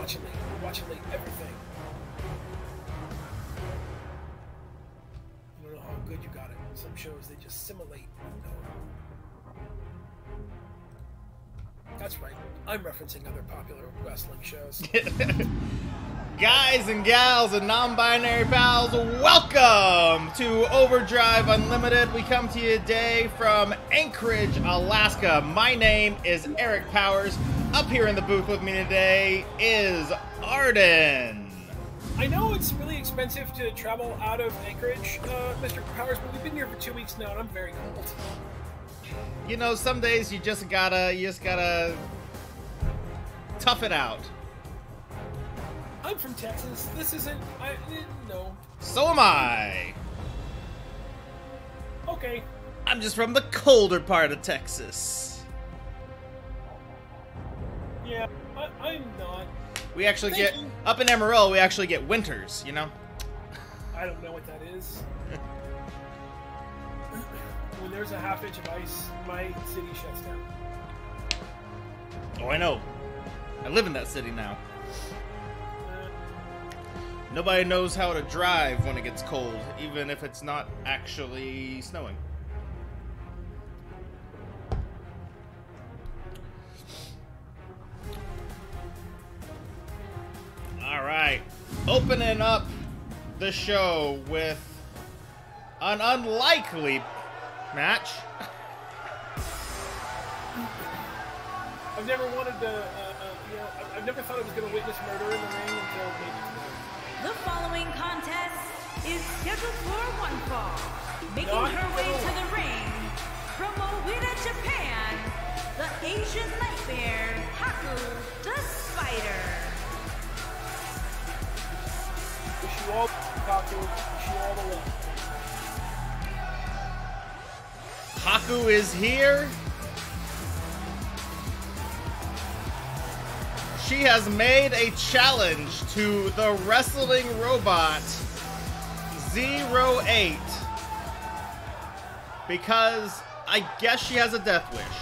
watching late everything. You don't know how good you got it. Some shows, they just simulate. That's right. I'm referencing other popular wrestling shows. Guys and gals and non-binary pals, welcome to Overdrive Unlimited. We come to you today from Anchorage, Alaska. My name is Eric Powers. Up here in the booth with me today is Arden. I know it's really expensive to travel out of Anchorage, Mr. Powers, but we've been here for 2 weeks now, and I'm very cold. You know, some days you just gotta tough it out. I'm from Texas. This isn't. I didn't know. So am I. Okay. I'm just from the colder part of Texas. Yeah, I'm not. We actually up in Amarillo. We actually get winters. You know. I don't know what that is. When there's a half inch of ice, my city shuts down. Oh, I know. I live in that city now. Nobody knows how to drive when it gets cold, even if it's not actually snowing. Alright, opening up the show with an unlikely match. I've never wanted to, I've never thought I was going to witness murder in the ring until maybe today. The following contest is scheduled for one fall. Making her way to the ring from Owita, Japan, the Asian Nightmare, Haku the Spider. Wish you all Haku. Wish you all the luck. Haku is here. She has made a challenge to the wrestling robot 08 because I guess she has a death wish.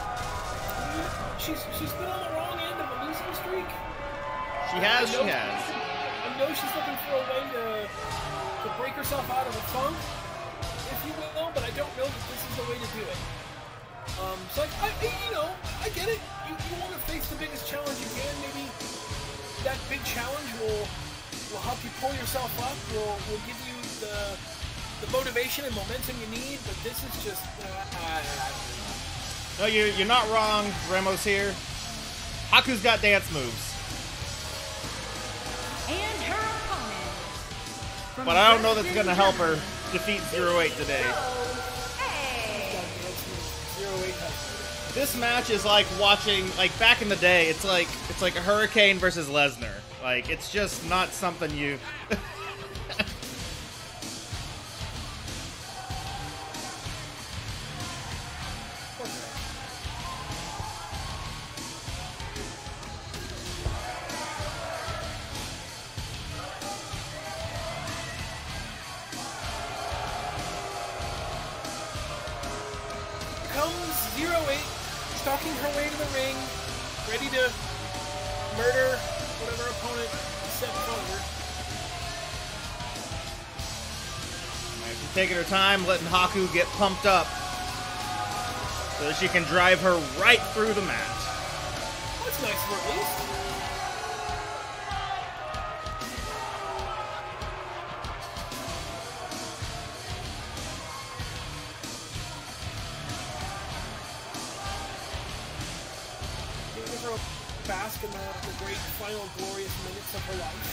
She's been on the wrong end of a losing streak. She has. I know she's looking for a way to break herself out of a funk, if you will, but I don't know that this is the way to do it. So I get it. You want to face the biggest challenge you can. Maybe that big challenge will help you pull yourself up. Will give you the motivation and momentum you need. But this is just. No, you're not wrong, Ramos here. Haku's got dance moves. And her opponent. But I don't know that's gonna help her defeat 08 today. This match is like watching, like back in the day, it's like a Hurricane versus Lesnar. Like, it's just not something you... Comes 08. Stalking her way to the ring, ready to murder whatever opponent set in front of her. She's taking her time, letting Haku get pumped up so that she can drive her right through the match. That's nice for at least. Bask in the great final glorious minutes of her life.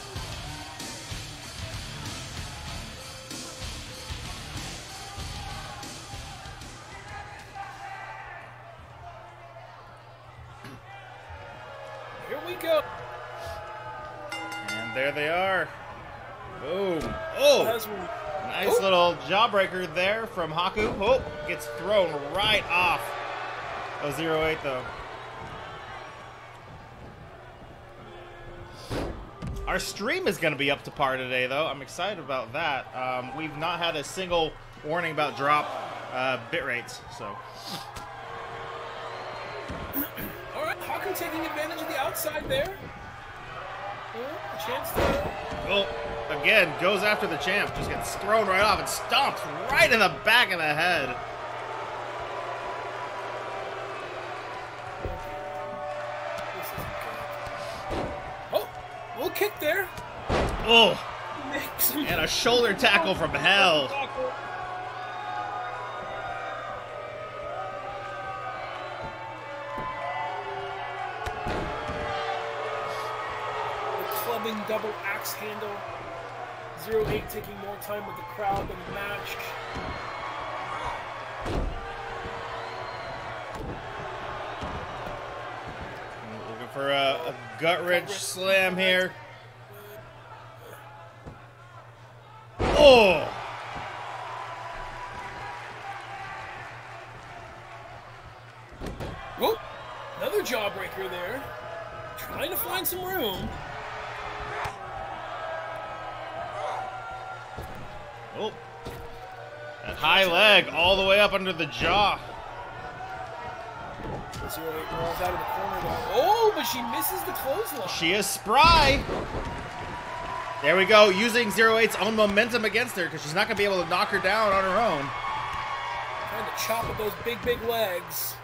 Here we go. And there they are. Boom. Oh! Nice little jawbreaker there from Haku. Oh, gets thrown right off of 08 though. Our stream is going to be up to par today, though. I'm excited about that. We've not had a single warning about drop bit rates, so. All right, Haku taking advantage of the outside there. A chance to... Oh, again, goes after the champ. Just gets thrown right off and stomps right in the back of the head. This isn't good. Oh, little kick there. Oh, Makes him... and a shoulder tackle from hell. Clubbing double axe handle. 0-8 taking more time with the crowd than the match. Looking for a gut-wrench slam here. Oh! Whoop! Another jawbreaker there. Trying to find some room. Oh. That high leg all the way up under the jaw. 0-8 rolls out of the corner though. Oh, but she misses the clothesline. She is spry. There we go, using 0-8's own momentum against her because she's not going to be able to knock her down on her own. Trying to chop at those big, big legs.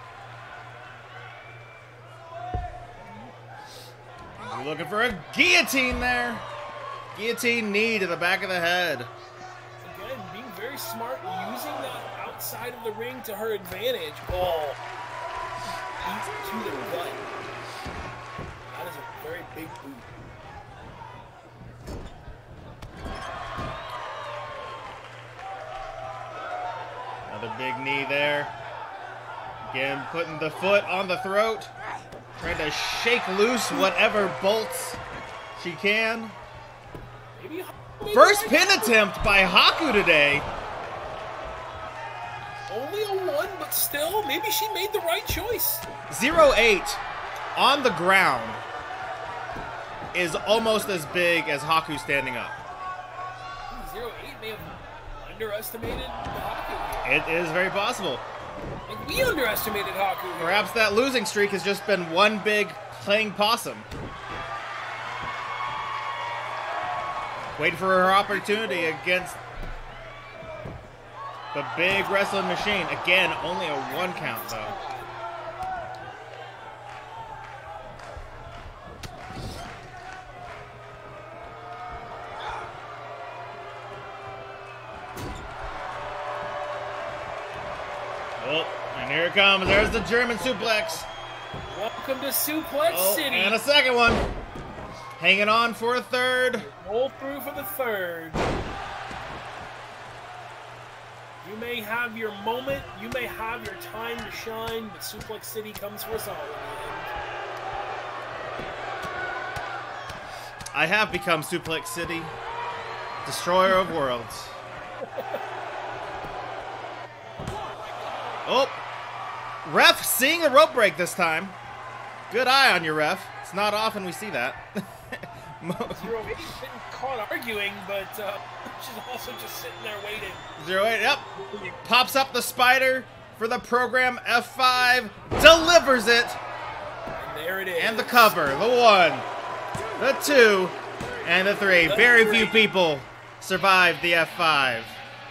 We're looking for a guillotine there. Guillotine knee to the back of the head. Again, being very smart, using that outside of the ring to her advantage. Oh, boot to the gut. That is a very big boot. Another big knee there. Again, putting the foot on the throat. Trying to shake loose whatever bolts she can. Maybe First pin attempt by Haku today. only a 1, but still, maybe she made the right choice. 0-8 on the ground is almost as big as Haku standing up. 0-8 may have underestimated Haku here. It is very possible. Like we underestimated Haku here. Perhaps that losing streak has just been one big playing possum. Waiting for her opportunity against the big wrestling machine. Again, only a 1 count though. Oh, and here it comes. There's the German suplex. Welcome to Suplex City. And a second one. Hanging on for a third. Roll through for the third. You may have your moment, you may have your time to shine, but Suplex City comes for us all in the end. I have become Suplex City, destroyer of worlds. Oh, ref seeing a rope break this time. Good eye on your ref. It's not often we see that. 0-8's been caught arguing, but she's also just sitting there waiting. 0-8, yep. Pops up the spider for the program F5. Delivers it. And there it is. And the cover. The 1, the 2, and the 3. Very few people survived the F5.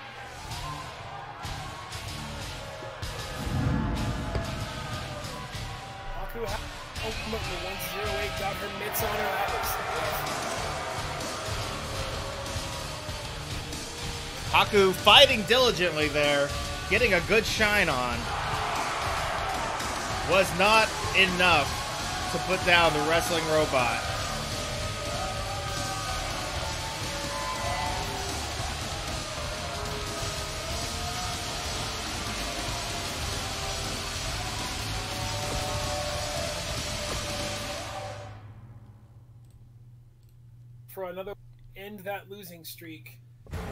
Haku ultimately, once 0-8 got her mitts on her, that was... Haku fighting diligently there, getting a good shine on. Was not enough to put down the wrestling robot. For another end that losing streak.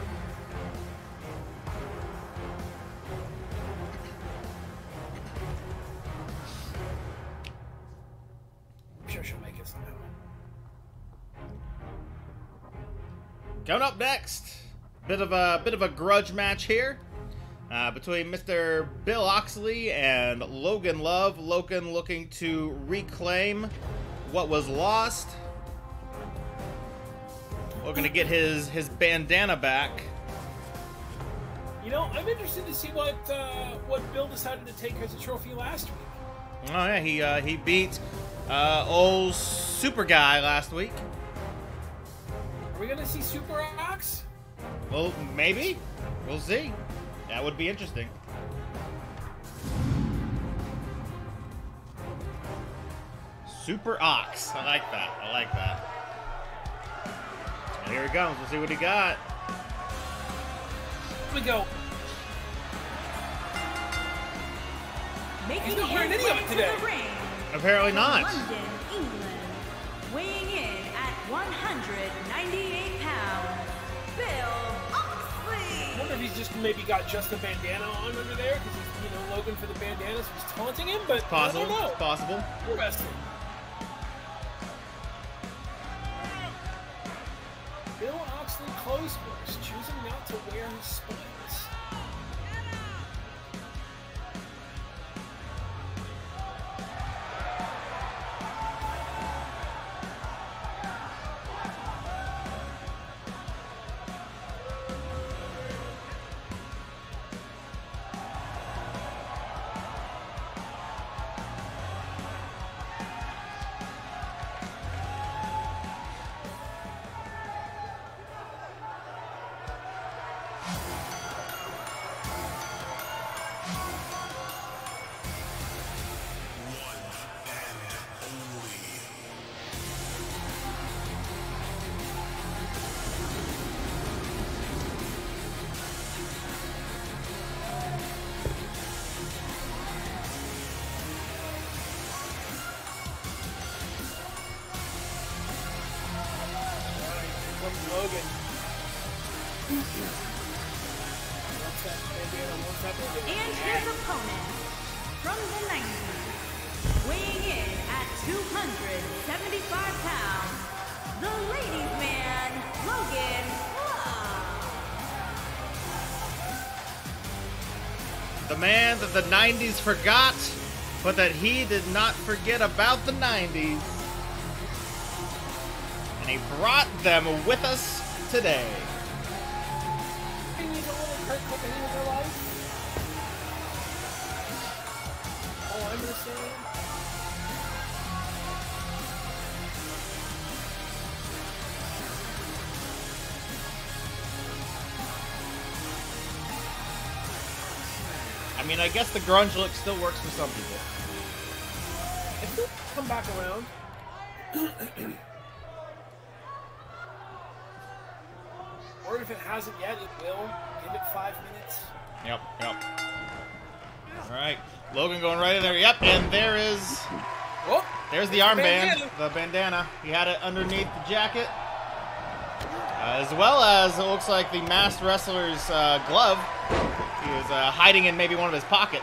I'm sure she'll make it somehow. Coming up next, bit of a grudge match here between Mr. Bill Oxley and Logan Love. Logan looking to reclaim what was lost. Looking to get his bandana back. You know, I'm interested to see what Bill decided to take as a trophy last week. Oh yeah, he beat old Super Guy last week. Are we gonna see Super Ox? Well, maybe. We'll see. That would be interesting. Super Ox. I like that. I like that. And here he comes. We'll see what he got. Here we go. Making He's not wearing his any of way it to today. the ring Apparently from not. London, England, weighing in at 198 pounds, Bill Oxley. I wonder if he's just maybe got just a bandana on under there because he's, you know, Logan for the bandana, so he's taunting him. But Possible. I don't know. It's possible. Interesting. Bill Oxley clothes horse, choosing not to wear his spikes. Logan. And his opponent, from the 90s, weighing in at 275 pounds, the ladies' man, Logan Love. The man that the 90s forgot, but that he did not forget about the 90s. And he brought them with us today. He needs a little Kurt Cobain in their life. All I'm gonna say. I mean, I guess the grunge look still works for some people. If he'll come back around. Or if it hasn't yet, it will. Give it 5 minutes. Yep. All right, Logan going right in there. Yep, and there's the armband, the bandana. He had it underneath the jacket, as well as it looks like the masked wrestler's glove. He was hiding in maybe one of his pockets.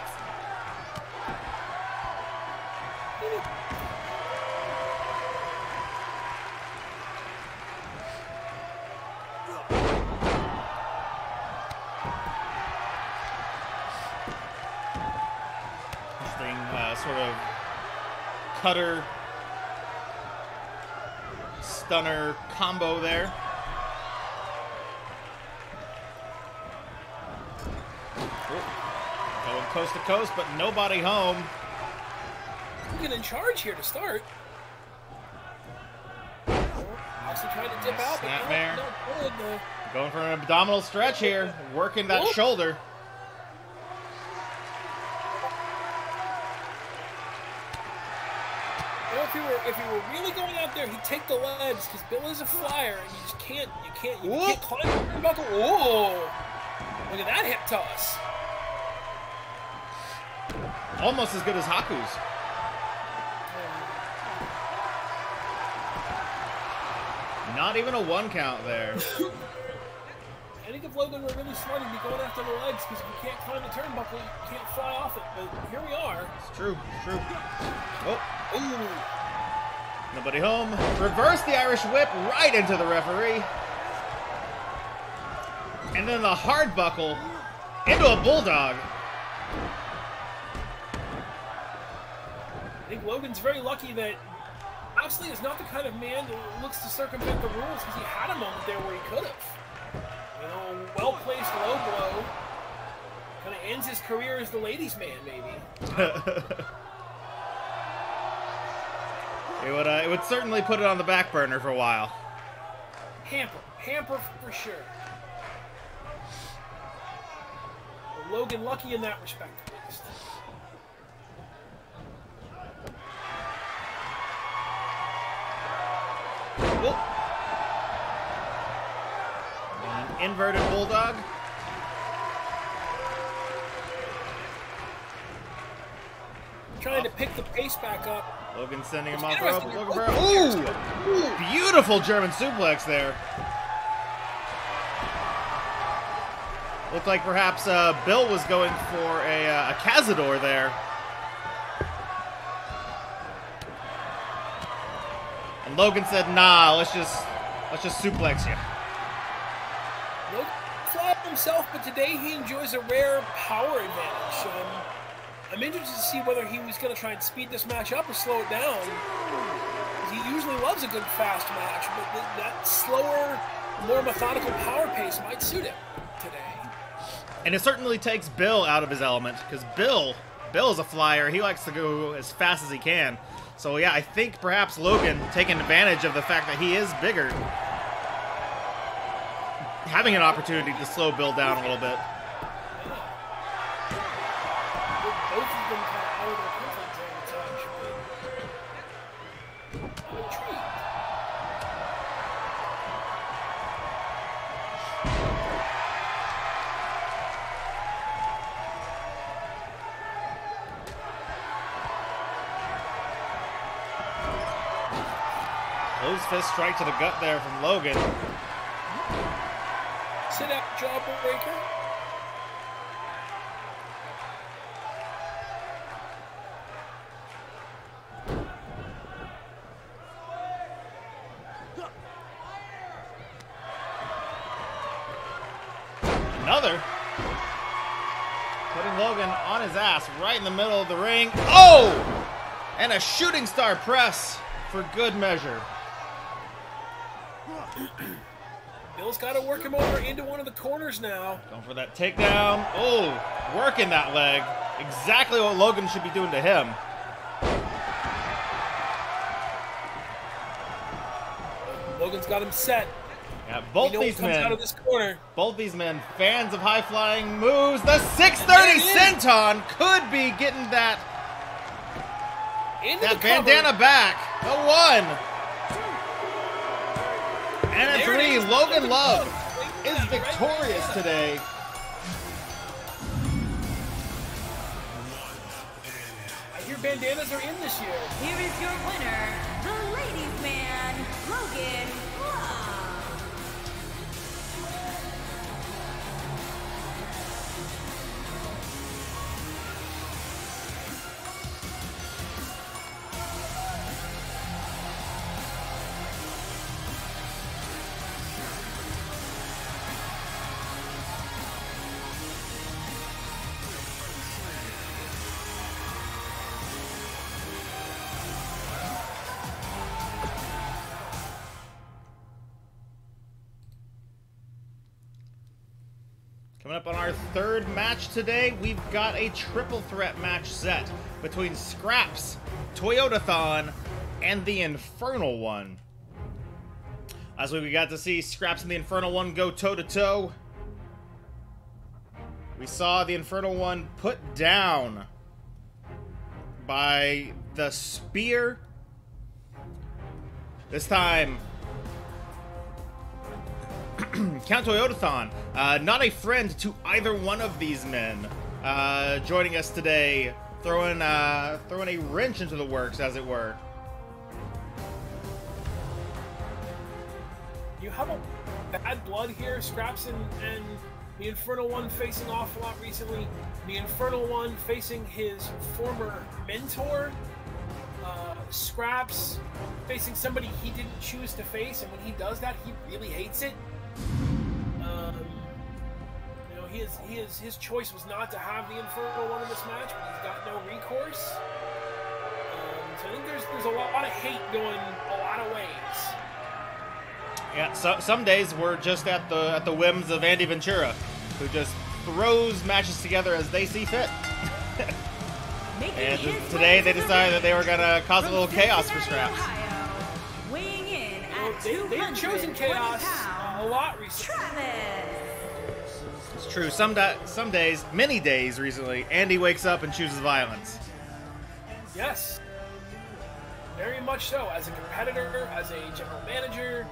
Sort of cutter stunner combo there. Going coast to coast, but nobody home. Get in charge here to start. Also trying to dip out, Snapmare. but no good. Going for an abdominal stretch here, working that shoulder. If he were really going out there, he'd take the legs because Bill is a flyer, and you just can't climb the turnbuckle. Whoa! Look at that hip toss. Almost as good as Haku's. Not even a 1 count there. I think if Logan were really smart, he'd be going after the legs because if you can't climb the turnbuckle, you can't fly off it. But here we are. It's true. Oh. Ooh. Nobody home. Reverse the Irish whip right into the referee. And then the hard buckle into a bulldog. I think Logan's very lucky that Lashley is not the kind of man that looks to circumvent the rules because he had a moment there where he could have. You know, well-placed low blow. Kind of ends his career as the ladies' man, maybe. It would certainly put it on the back burner for a while. Hamper for sure. Logan lucky in that respect, at least. An inverted bulldog. Trying to pick the pace back up. Logan sending him off rope. Ooh! Beautiful German suplex there. Looked like perhaps Bill was going for a Cazador there. And Logan said, "Nah, let's just suplex you." Logan flapped himself, but today he enjoys a rare power advantage. I'm interested to see whether he was going to try and speed this match up or slow it down. He usually loves a good fast match, but that slower, more methodical power pace might suit him today. And it certainly takes Bill out of his element, because Bill is a flyer. He likes to go as fast as he can. So yeah, I think perhaps Logan taking advantage of the fact that he is bigger, having an opportunity to slow Bill down a little bit. Both of them kind of out of their comfort zone a touch, but I'm intrigued. Closed fist strike to the gut there from Logan. Sit up, jawbreaker. Another. Putting Logan on his ass right in the middle of the ring. Oh! And a shooting star press for good measure. Bill's got to work him over into one of the corners now. Going for that takedown. Oh, working that leg. Exactly what Logan should be doing to him. Logan's got him set. Yeah, both these comes out of this corner. Both these men, fans of high-flying moves. The 630 senton could be getting that bandana back. The 1. And a 3. Logan Love is victorious today. I hear bandanas are in this year. Here is your winner, the ladies' man, Logan Love. Coming up on our third match today, we've got a triple threat match set between Scraps, Toyotathon, and the Infernal One. Last week we got to see Scraps and the Infernal One go toe-to-toe. We saw the Infernal One put down by the spear. This time, Count Toyotathon, not a friend to either one of these men, joining us today, throwing a wrench into the works, as it were. You have a bad blood here. Scraps and the Infernal One facing off a lot recently. The Infernal One facing his former mentor. Scraps facing somebody he didn't choose to face, and when he does that, he really hates it. You know, his choice was not to have the Infernal One in this match, but he's got no recourse. So So I think there's a lot of hate going a lot of ways. Yeah, so some days we're just at the whims of Andy Ventura, who just throws matches together as they see fit. And today they decided that they were gonna cause a little chaos for Straps. Weighing in at They've chosen chaos a lot recently. It's true. Some days, many days recently, Andy wakes up and chooses violence. Yes. Very much so. As a competitor, as a general manager.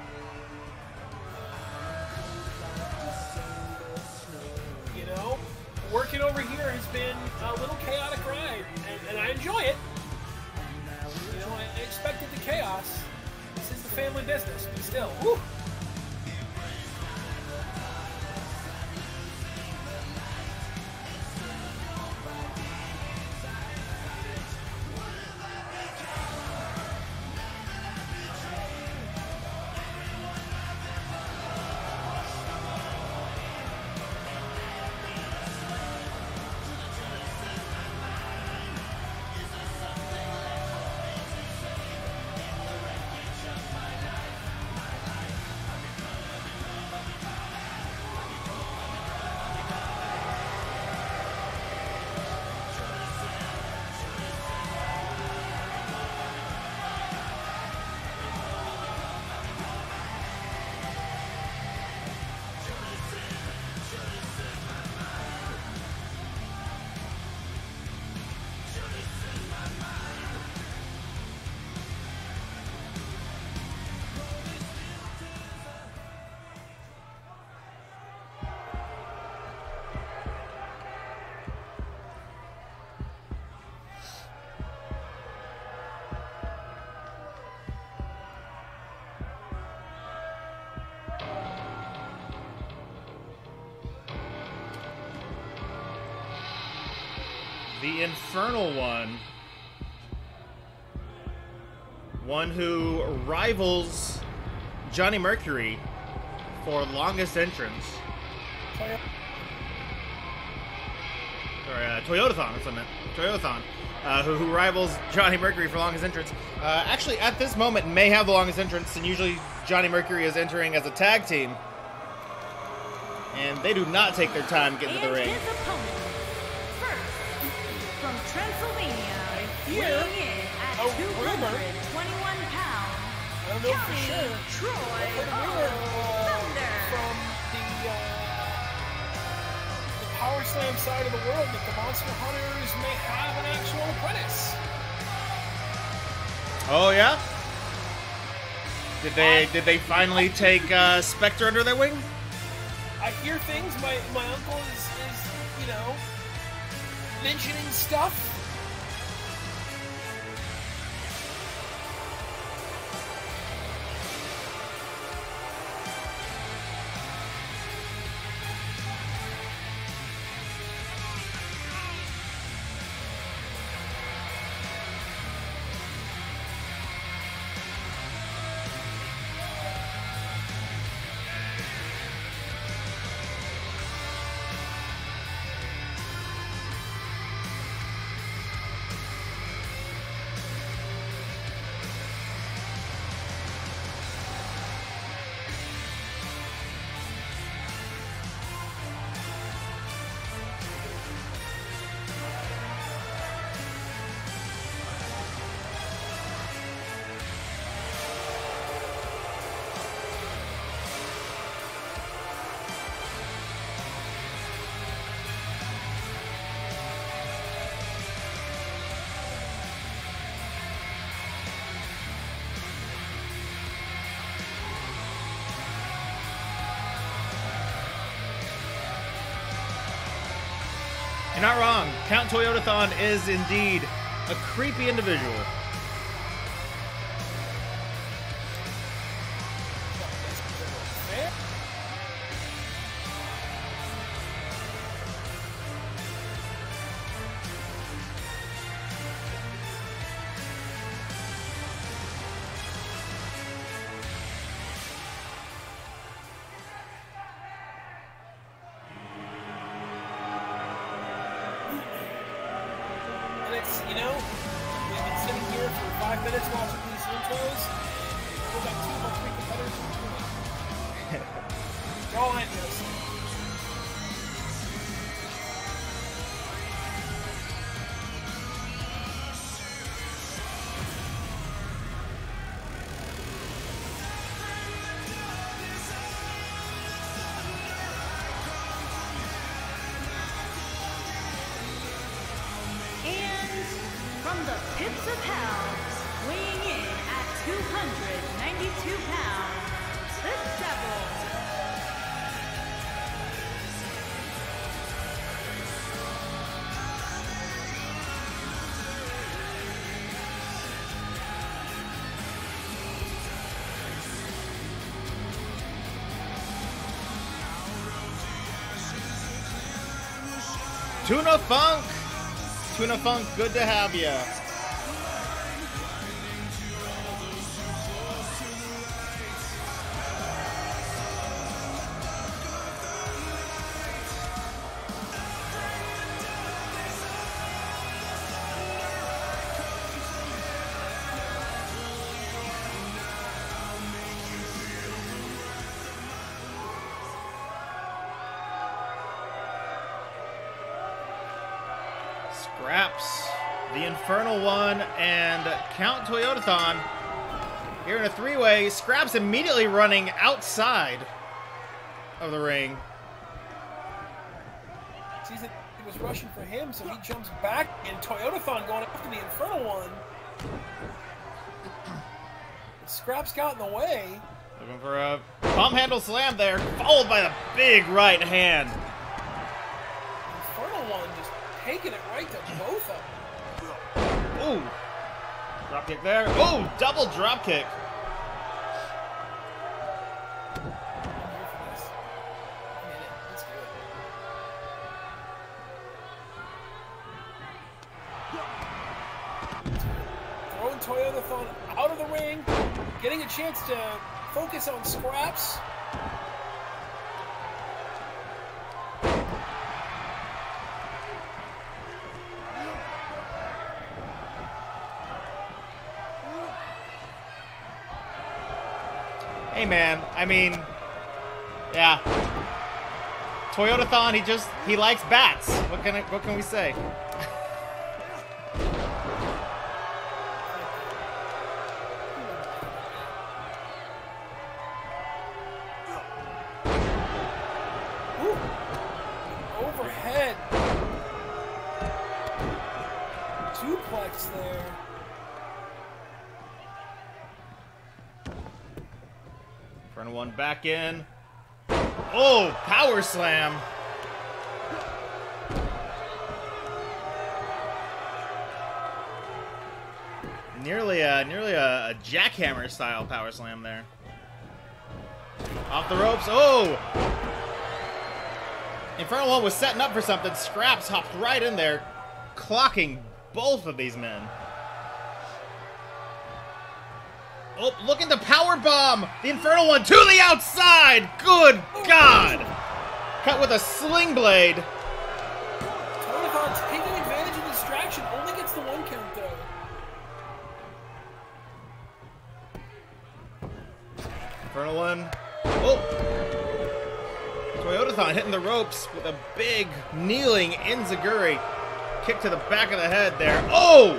You know, working over here has been a little chaotic ride, and I enjoy it. You know, I expected the chaos. This is the family business, but still, woo. The Infernal one who rivals Johnny Mercury for longest entrance. Toyotathon, that's what I meant. Toyotathon, who rivals Johnny Mercury for longest entrance. Actually, at this moment, may have the longest entrance, and usually Johnny Mercury is entering as a tag team. And they do not take their time getting to the ring. His opponent, first, from Transylvania, Here, weighing in at 221 pounds, I don't know for Johnny sure. Troy Thunder. From the Power Slam side of the world, that the Monster Hunters may have an actual apprentice. Oh yeah? Did they finally take Spectre under their wing? I hear things. My uncle is you know, mentioning stuff. You're not wrong. Count Toyotathon is indeed a creepy individual. And it's, you know, we've been sitting here 5 minutes watching these intros. We've got 2 or 3 competitors in the That's all I know. From the pits of hell, weighing in at 292 pounds, the Devil. Tuna Funk! Tuna Funk, good to have you. Scraps, the Infernal One, and Count Toyotathon here in a 3-way. Scraps immediately running outside of the ring. Sees that he was rushing for him, so he jumps back, and Toyotathon going after the Infernal One. Scraps got in the way. Looking for a palm handle slam there, followed by a big right hand. Infernal One just taking it right to both of them. Ooh. Drop kick there. Ooh, double drop kick. I'm here for this. I'm in it. Let's do it. Throwing Toyotathon out of the ring, getting a chance to focus on Scraps. Hey man, I mean, yeah. Toyotathon, he likes bats. What can we say? Ooh. Overhead. Duplex there. Front one back in. Oh, power slam. Nearly a jackhammer style power slam there. Off the ropes. Oh! Infernal One was setting up for something. Scraps hopped right in there, clocking both of these men. Oh, look at the power bomb! The Infernal One to the outside! Good God! Cut with a sling blade. Toyotathon's taking advantage of the distraction. Only gets the 1 count though. Infernal One. Oh! Toyotathon hitting the ropes with a big kneeling enziguri. Kick to the back of the head there. Oh!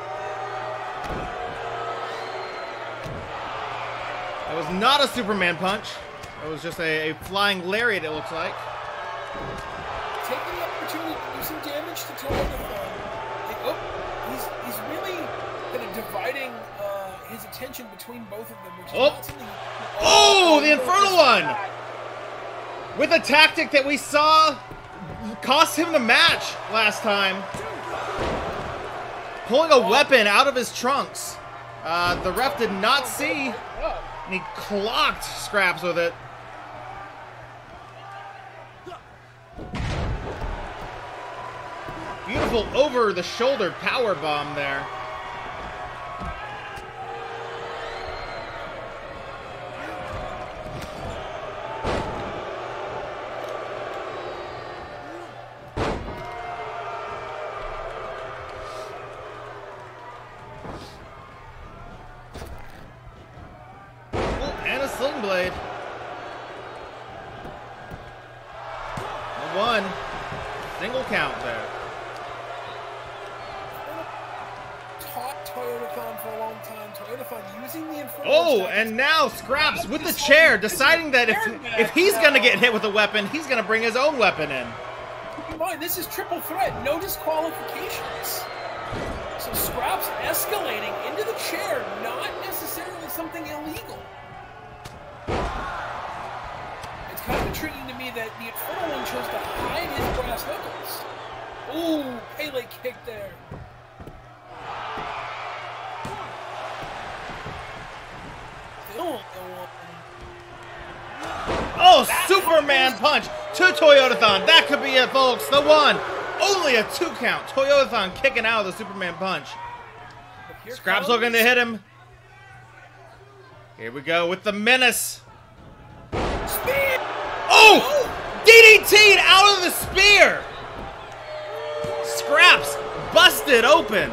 That was not a Superman punch. That was just a flying lariat, it looks like. Taking the opportunity to do some damage to Toyotathon. Like, oh, he's really kind of dividing his attention between both of them, which is not something. Oh, the Infernal One! With a tactic that we saw cost him the match last time. Pulling a weapon out of his trunks. The ref did not see, and he clocked Scraps with it. Beautiful over-the-shoulder power bomb there. Sling Blade. The 1. Single count there. Taught Toyotathon for a long time. Toyotathon using the Inferno. Oh, and now Scraps with the chair, deciding that if he's gonna get hit with a weapon, he's gonna bring his own weapon in. Keep in mind, this is triple threat, no disqualifications. So Scraps escalating into the chair, not necessarily something illegal. It's kind of intriguing to me that the Inferno One chose to hide his brass knuckles. Ooh, Pele kick there. Oh, Superman punch to Toyotathon. That could be it, folks. The 1. Only a 2 count. Toyotathon kicking out of the Superman punch. Scraps looking to hit him. Here we go with the menace. Spear! Oh! DDT'd out of the spear! Scraps busted open.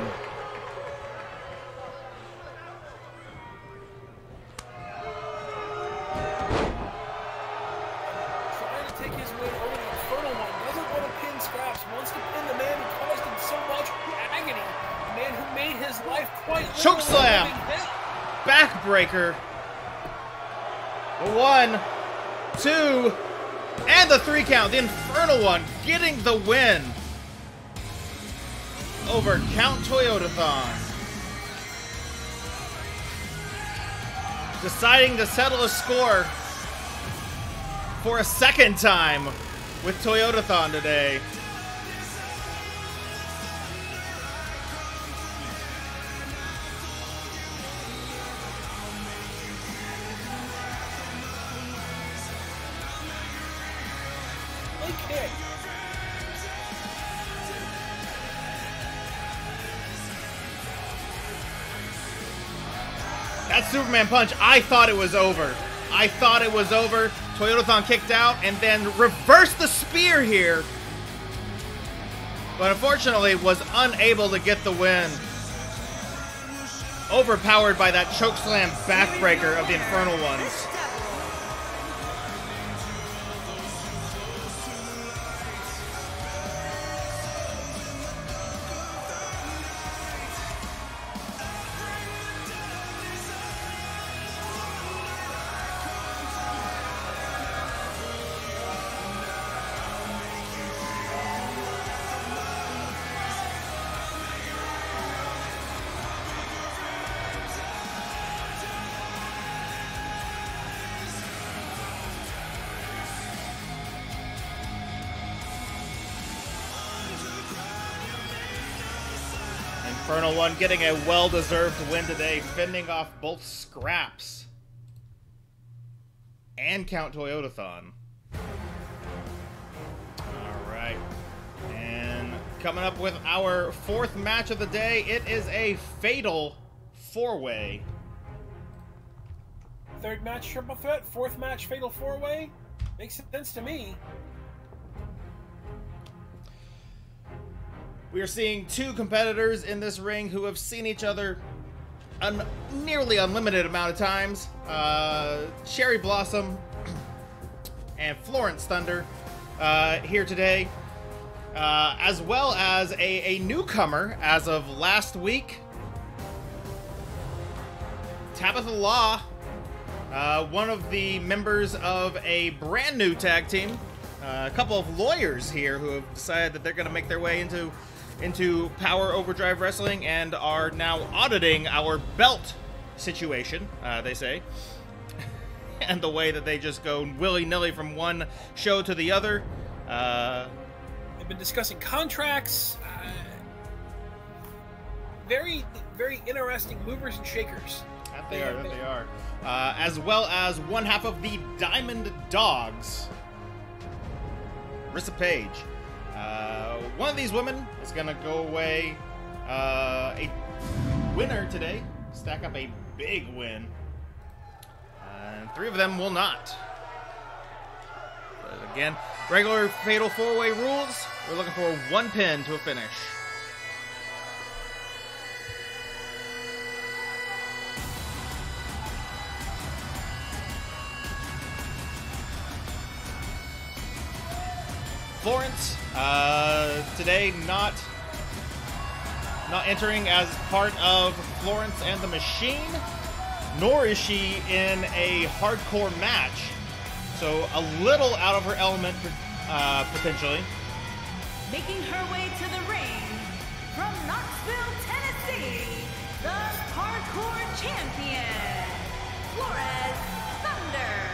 Trying to take his win over the Infernal One. Doesn't want to pin Scraps. Wants to pin the man who caused him so much agony. The man who made his life quite Choke literally slam. living hell. Backbreaker. The 1, 2, and the 3 count. The Infernal One getting the win over Count Toyotathon. Deciding to settle a score for a second time with Toyotathon today. Kick. That Superman punch, I thought it was over. I thought it was over. Toyotathon kicked out and then reversed the spear here. But unfortunately was unable to get the win. Overpowered by that chokeslam backbreaker of the Infernal Ones. Infernal One getting a well-deserved win today, fending off both Scraps and Count Toyotathon. Alright. And coming up with our 4th match of the day, it is a fatal 4-way. 3rd match triple threat, 4th match fatal 4-way. Makes sense to me. We are seeing 2 competitors in this ring who have seen each other a nearly unlimited amount of times. Cherry Blossom and Florence Thunder here today, as well as a newcomer as of last week, Tabitha Law, one of the members of a brand new tag team. A couple of lawyers here who have decided that they're going to make their way into Power Overdrive Wrestling and are now auditing our belt situation, they say. And the way that they just go willy-nilly from one show to the other. They've been discussing contracts. Very, very interesting movers and shakers. That they are. As well as one half of the Diamond Dogs, Rissa Page. One of these women is going to go away a winner today, stack up a big win. And 3 of them will not. But again, regular Fatal 4-Way rules. We're looking for 1 pin to a finish. Florence today not entering as part of Florence and the Machine, nor is she in a hardcore match. So a little out of her element, potentially. Making her way to the ring from Knoxville, Tennessee, the hardcore champion, Flores Thunder.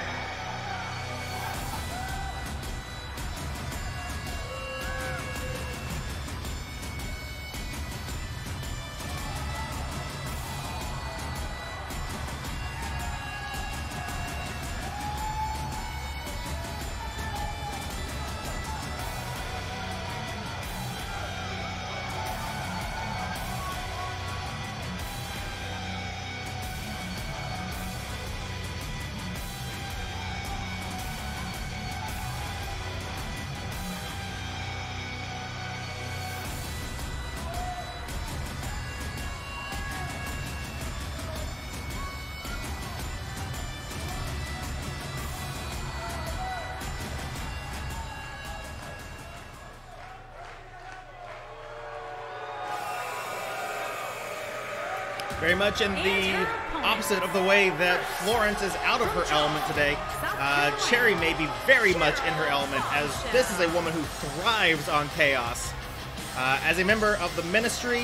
Very much in the opposite of the way that Florence is out of her element today. Cherry may be very much in her element, as this is a woman who thrives on chaos. As a member of the Ministry,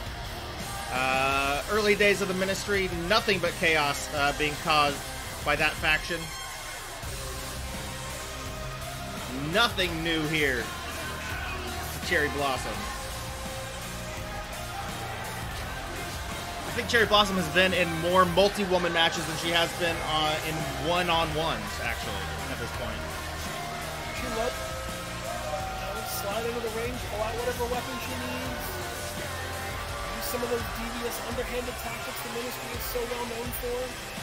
early days of the Ministry, nothing but chaos being caused by that faction. Nothing new here to Cherry Blossom. I think Cherry Blossom has been in more multi-woman matches than she has been in one-on-ones, actually, at this point. She loves slide into the ring, pull out whatever weapon she needs. Use some of those devious, underhanded tactics the Ministry is so well known for.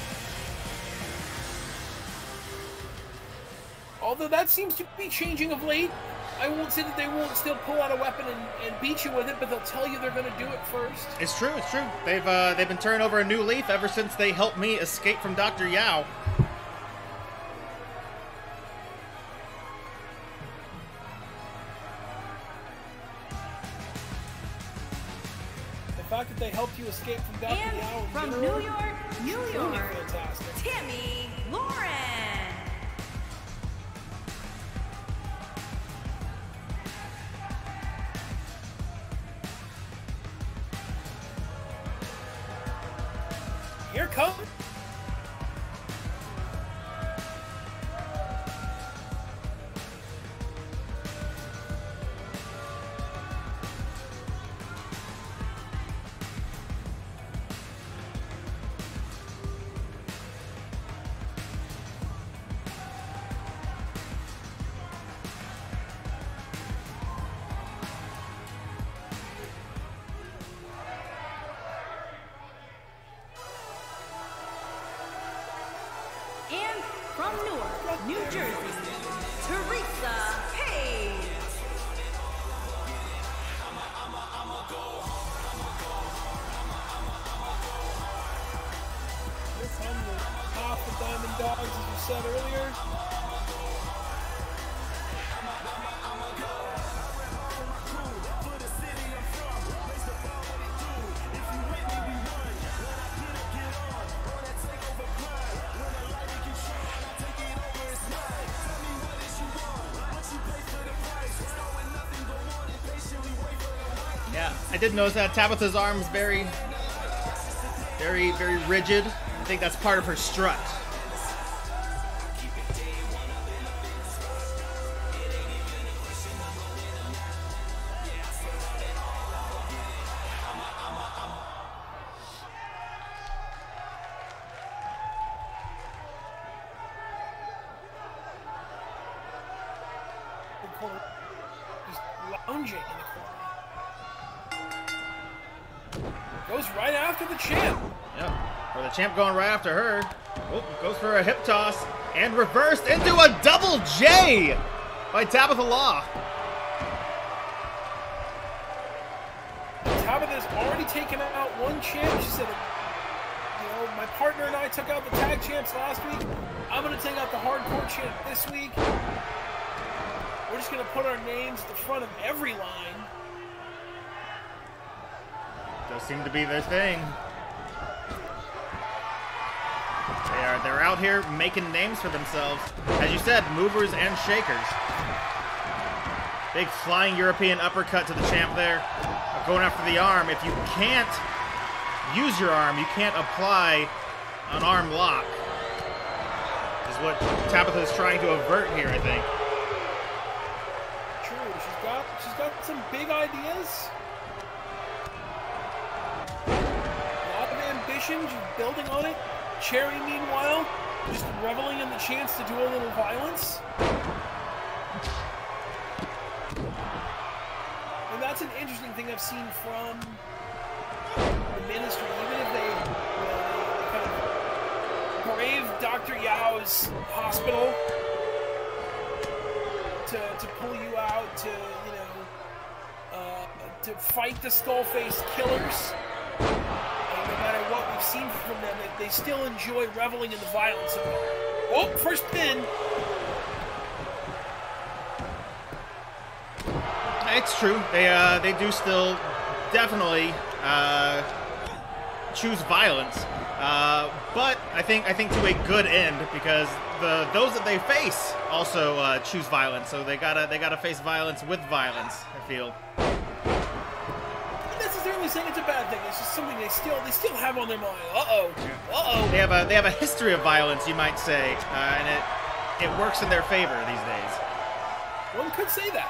Although that seems to be changing of late. I won't say that they won't still pull out a weapon and beat you with it, but they'll tell you they're going to do it first. It's true, it's true. They've been turning over a new leaf ever since they helped me escape from Dr. Yao. The fact that they helped you escape from Dr. Yao from New York, fantastic. Tammy Lauren. Here comes. And from Newark, New Jersey, Teresa Hayes. Here come the half the Diamond Dogs, as you said earlier. Yeah, I did notice that Tabitha's arm's very rigid. I think that's part of her strut. Just lounging in the corner. Goes right after the champ. Yep. Or the champ going right after her. Oh, goes for a hip toss and reversed into a double J by Tabitha Law. Tabitha's already taken out one champ. She said, you know, my partner and I took out the tag champs last week. I'm going to take out the hardcore champ this week. We're just going to put our names at the front of every line. Does seem to be their thing. They're out here making names for themselves. As you said, movers and shakers. Big flying European uppercut to the champ there. Going after the arm. If you can't use your arm, you can't apply an arm lock. Is what Tabitha is trying to avert here, I think. True. She's got some big ideas. A lot of ambition. She's building on it. Cherry, meanwhile, just reveling in the chance to do a little violence. And that's an interesting thing I've seen from the Ministry. Even if they kind of brave Dr. Yao's hospital to pull you out, to fight the Skullface killers. No matter what we've seen from them, they still enjoy reveling in the violence of it all. Oh, first pin. It's true. They do still definitely choose violence, but I think to a good end, because those that they face also choose violence. So they gotta face violence with violence, I feel. Saying it's a bad thing. It's just something they still have on their mind. Uh-oh. They have a history of violence, you might say, and it works in their favor these days. One could say that.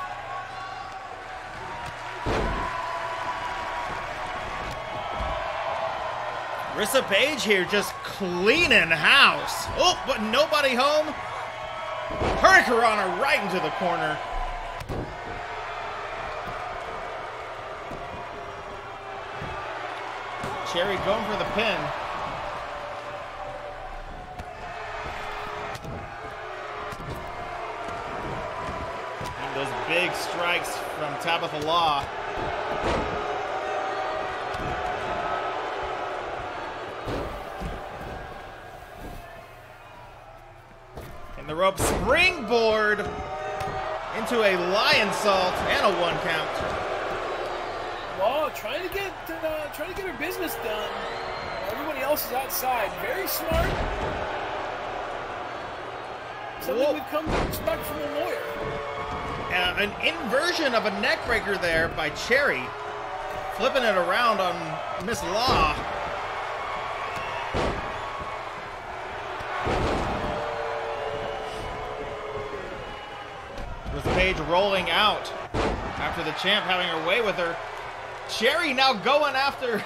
Rissa Page here just cleaning house. Oh, but nobody home. Hurricanrana right into the corner. Cherry going for the pin. And those big strikes from Tabitha Law. And the rope springboard into a lionsault and a 1 count. Law trying to get her business done. Everybody else is outside. Very smart. Something we've come to expect from a lawyer. An inversion of a neck breaker there by Cherry, flipping it around on Miss Law. With Paige rolling out after the champ having her way with her. Cherry now going after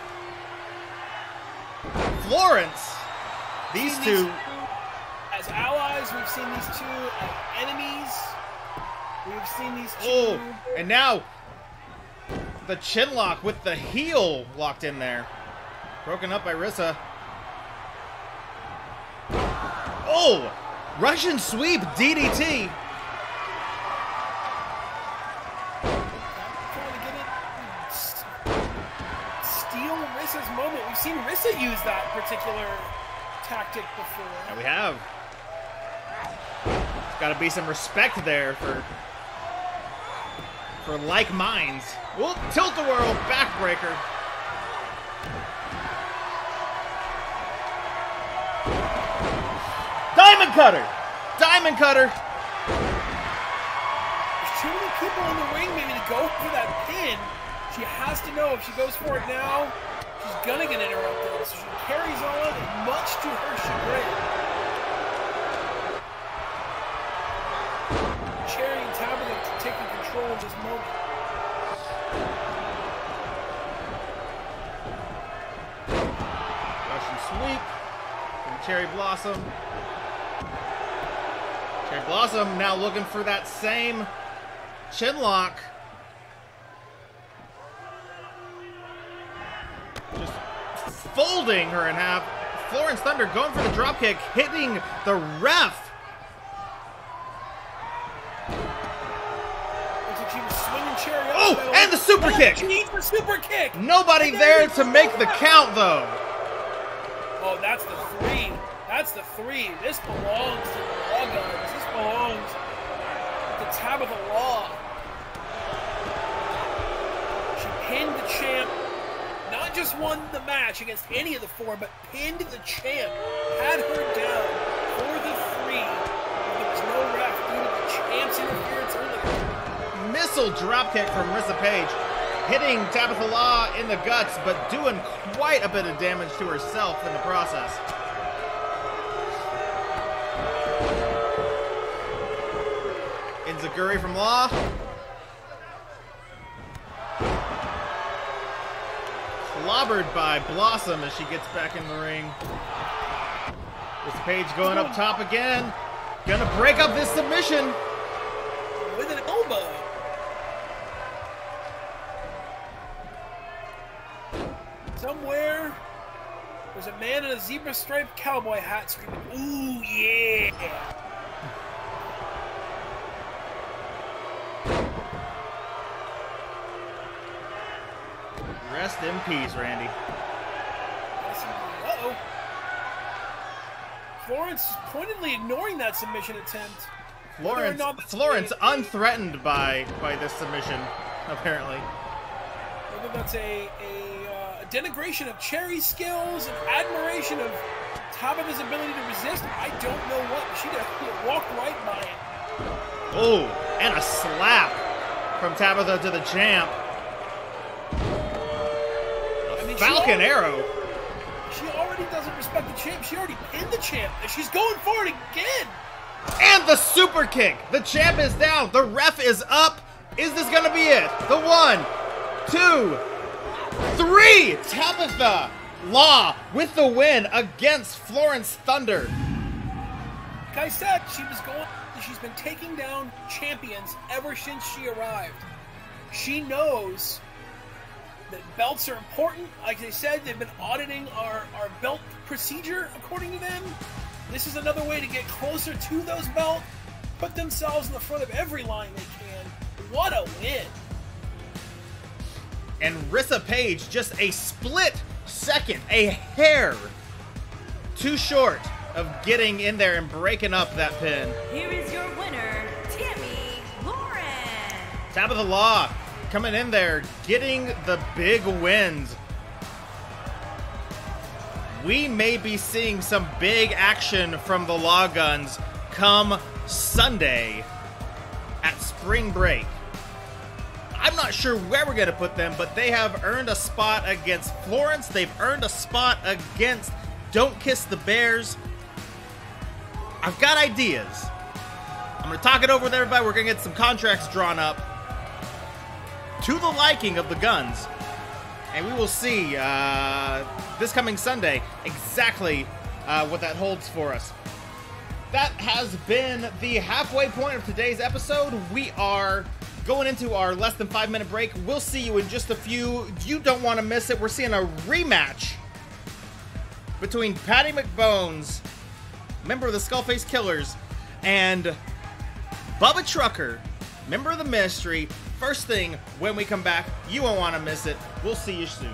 Florence. These two as allies, we've seen these two as enemies. We've seen these two. Oh, and now the chin lock with the heel locked in there. Broken up by Rissa. Oh, Russian sweep DDT. Moment. We've seen Rissa use that particular tactic before. Yeah, we have. There's got to be some respect there for like minds. Whoop, tilt-a-whirl, backbreaker. Diamond cutter! Diamond cutter! There's too many people in the ring maybe to go for that pin. She has to know if she goes for it now, she's gonna get interrupted, so she carries on, much to her chagrin. Cherry and Tabitha taking control of this moment. Russian sweep from Cherry Blossom. Cherry Blossom now looking for that same chin lock. Just folding her in half. Florence Thunder going for the dropkick, hitting the ref. Looks like she was swinging Cherry up. Oh, and the super kick. She needs the super kick. Nobody there to make the count, though. Oh, that's the three. That's the three. This belongs to the Law Guns. This belongs to Tabitha won the match against any of the four, but pinned the champ, had her down for the 3. There was no ref due to the champ's interference earlier. Missile dropkick from Rissa Page, hitting Tabitha Law in the guts, but doing quite a bit of damage to herself in the process. Enziguri from Law. Clobbered by Blossom as she gets back in the ring. Rissa Page going up top again. Gonna break up this submission. With an elbow. Somewhere, there's a man in a zebra-striped cowboy hat screaming, "Ooh, yeah!" Rest in peace, Randy. Uh-oh. Florence pointedly ignoring that submission attempt. Florence unthreatened by this submission, apparently. Whether that's a denigration of Cherry's skills and admiration of Tabitha's ability to resist, I don't know what. She definitely walked right by it. Oh, and a slap from Tabitha to the champ. Falcon Arrow. She already doesn't respect the champ. She already pinned the champ, and she's going for it again. And the super kick. The champ is down. The ref is up. Is this going to be it? The 1, 2, 3. Tabitha Law with the win against Florence Thunder. Like I said, she's been taking down champions ever since she arrived. She knows that belts are important. Like they said, they've been auditing our belt procedure, according to them. This is another way to get closer to those belts, put themselves in the front of every line they can. What a win. And Rissa Page, just a split second, a hair too short of getting in there and breaking up that pin. Here is your winner, Tammy Lauren. Tabitha Law coming in there, getting the big wins. We may be seeing some big action from the Law Guns come Sunday at Spring Break. I'm not sure where we're going to put them, but they have earned a spot against Florence. They've earned a spot against Don't Kiss the Bears. I've got ideas. I'm going to talk it over with everybody. We're going to get some contracts drawn up to the liking of the Guns. And we will see this coming Sunday exactly what that holds for us. That has been the halfway point of today's episode. We are going into our less than 5-minute break. We'll see you in just a few. You don't want to miss it. We're seeing a rematch between Patty McBones, member of the Skullface Killers, and Bubba Trucker, member of the Ministry. First thing when we come back, you won't want to miss it. We'll see you soon.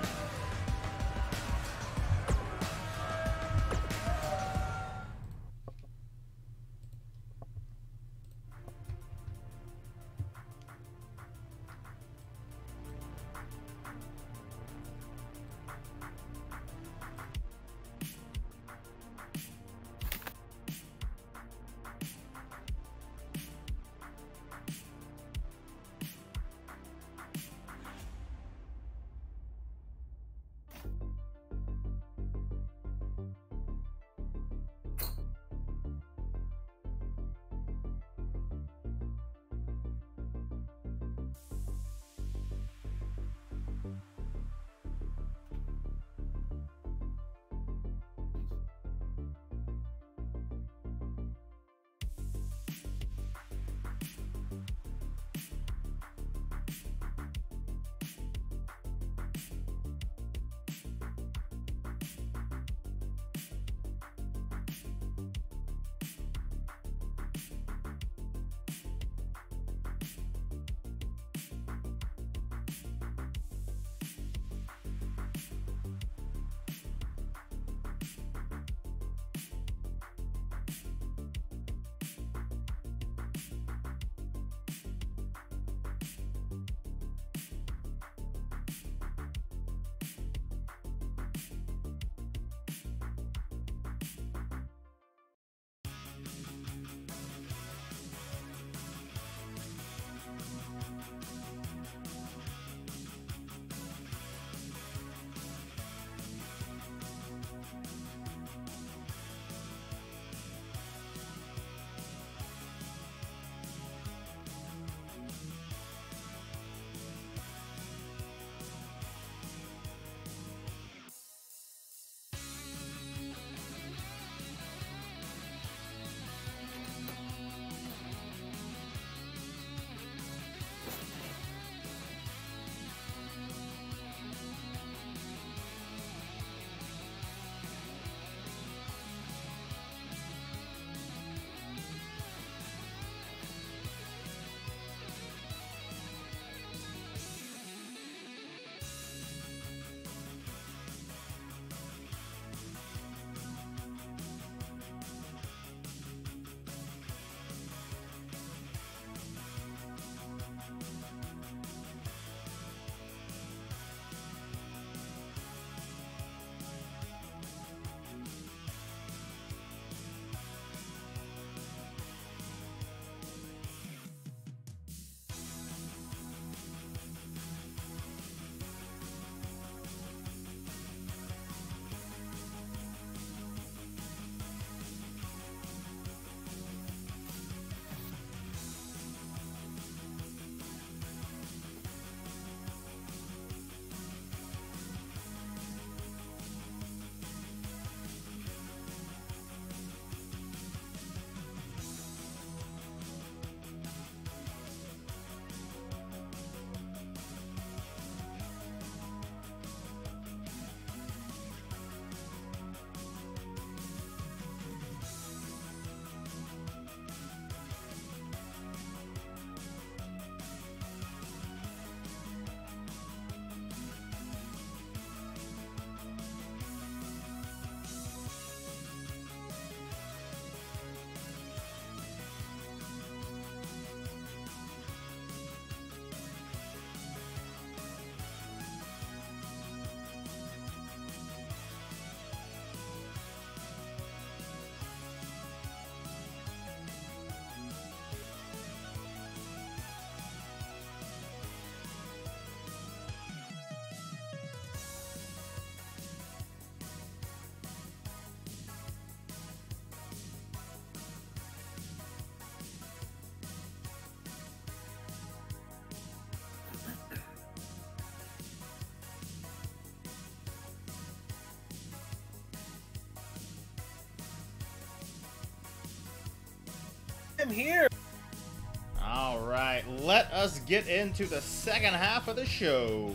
I'm here. All right, let us get into the second half of the show.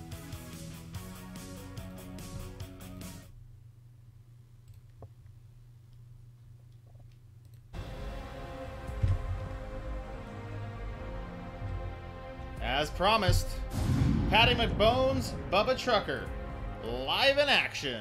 As promised, Patty McBones, Bubba Trucker, live in action.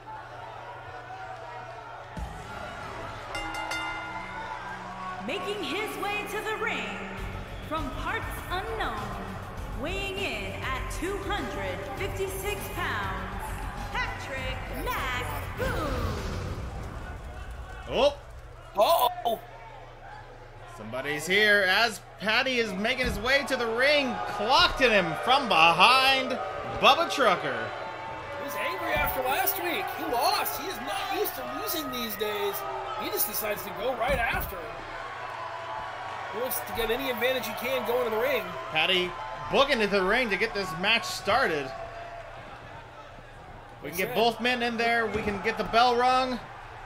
Making his way to the ring from parts unknown, weighing in at 256 pounds, Patrick Mac Boone. Oh! Uh-oh! Somebody's here as Patty is making his way to the ring, clocked at him from behind, Bubba Trucker. He was angry after last week. He lost. He is not used to losing these days. He just decides to go right after him. He wants to get any advantage he can going to the ring. Patty booking into the ring to get this match started. We can get both men in there. We can get the bell rung.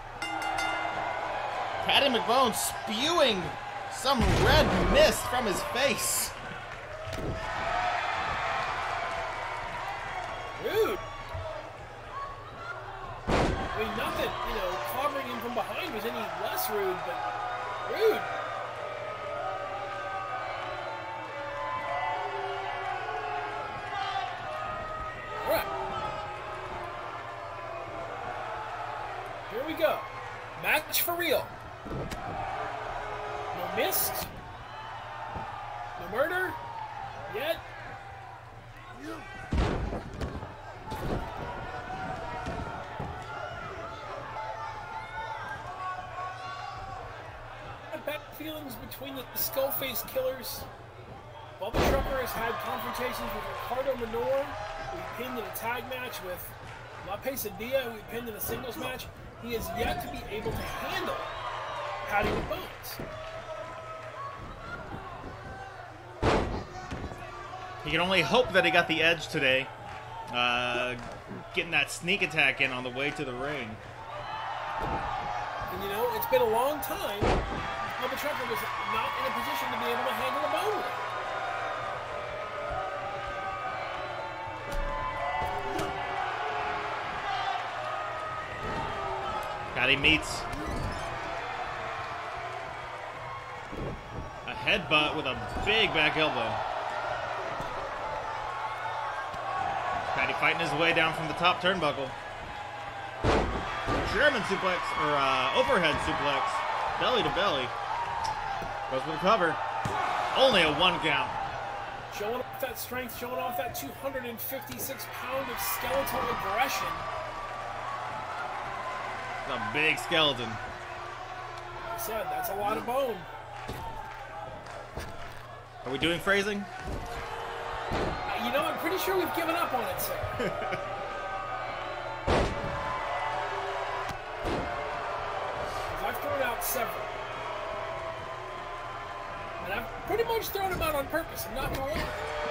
Patty McBones spewing some red mist from his face. Rude. I mean, not that, clobbering him from behind was any less rude, but rude. All right. Here we go. Match for real. No missed. No murder. Yet. Bad feelings between the Skullface Killers. Bubba Trucker has had confrontations with Ricardo Menor, who he pinned in a tag match, with La Pesadilla, who he pinned in a singles match. He has yet to be able to handle Patty McBones. He can only hope that he got the edge today, getting that sneak attack in on the way to the ring. And it's been a long time. Bubba Trucker was not in a position to be able to handle a bone ring. Patty meets a headbutt with a big back elbow. Patty fighting his way down from the top turnbuckle. German suplex, or overhead suplex, belly to belly. Goes for the cover. Only a 1 count. Showing off that strength, showing off that 256 pound of skeletal aggression. A big skeleton. Like I said, that's a lot of bone. Are we doing phrasing? I'm pretty sure we've given up on it, sir. I've thrown out several. And I've pretty much thrown them out on purpose, I'm not gonna lie.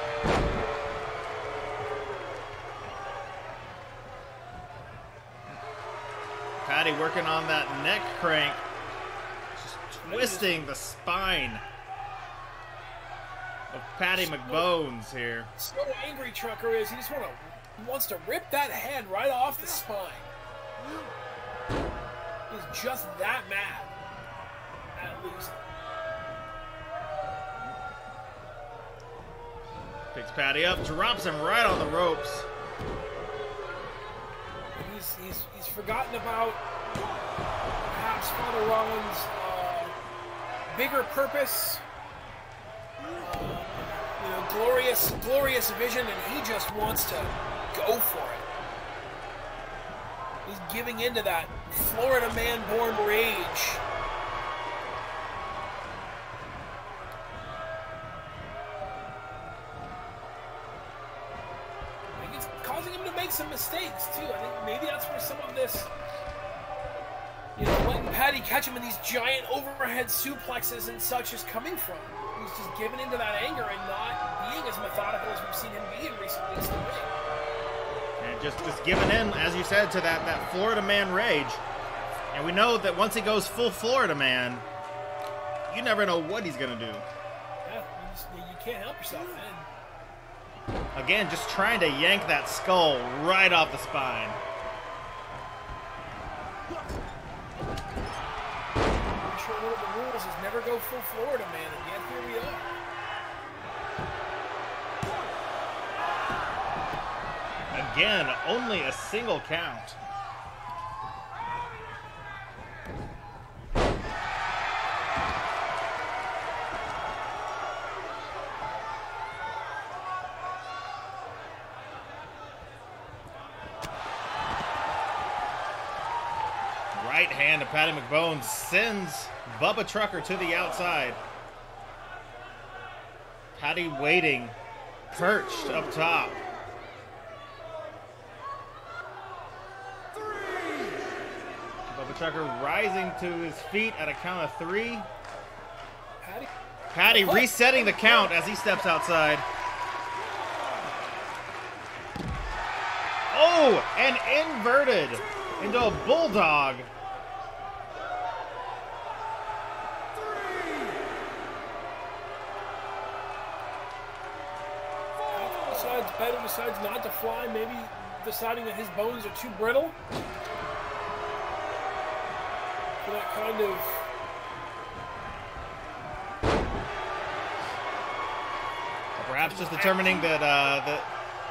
Patty working on that neck crank. Just twisting the spine of Patty McBones here. So angry Trucker is, he just wants to rip that head right off the spine. He's just that mad at losing. Picks Patty up, drops him right on the ropes. He's forgotten about perhaps Father Rollins' bigger purpose, glorious vision, and he just wants to go for it. He's giving into that Florida man-born rage. I think it's causing him to make some mistakes too. I think maybe that's where some of this, letting Patty catch him in these giant overhead suplexes and such is coming from. He's just giving into that anger and not being as methodical as we've seen him be in recent weeks in the ring. And just giving in, as you said, to that Florida man rage. And we know that once he goes full Florida man, you never know what he's gonna do. Yeah, you can't help yourself, man. Again, just trying to yank that skull right off the spine. I'm sure one of the rules is never go full Florida, man, and yet here we are. Again, only a single count. Right hand of Patty McBone sends Bubba Trucker to the outside. Patty waiting, perched up top. Bubba Trucker rising to his feet at a count of 3. Patty resetting the count as he steps outside. Oh, and inverted into a bulldog. Patty decides not to fly, maybe deciding that his bones are too brittle for that kind of perhaps just determining that that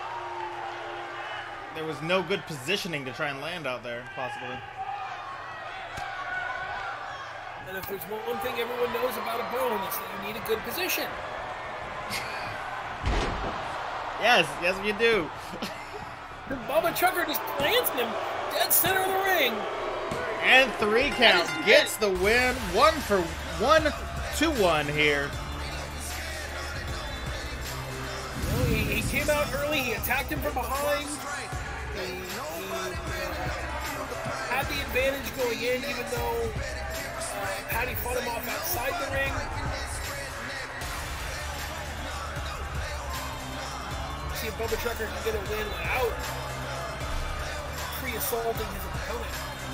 there was no good positioning to try and land out there, possibly. And if there's one thing everyone knows about a bone, it's that you need a good position. Yes, yes we do. Bubba Trucker just planting him dead center of the ring. And 3 count gets the win. 1-2-1 here. Well, he came out early. He attacked him from behind. He had the advantage going in, even though Patty fought him off outside the ring. See if Bubba Trucker can get a win without pre-assaulting his opponent.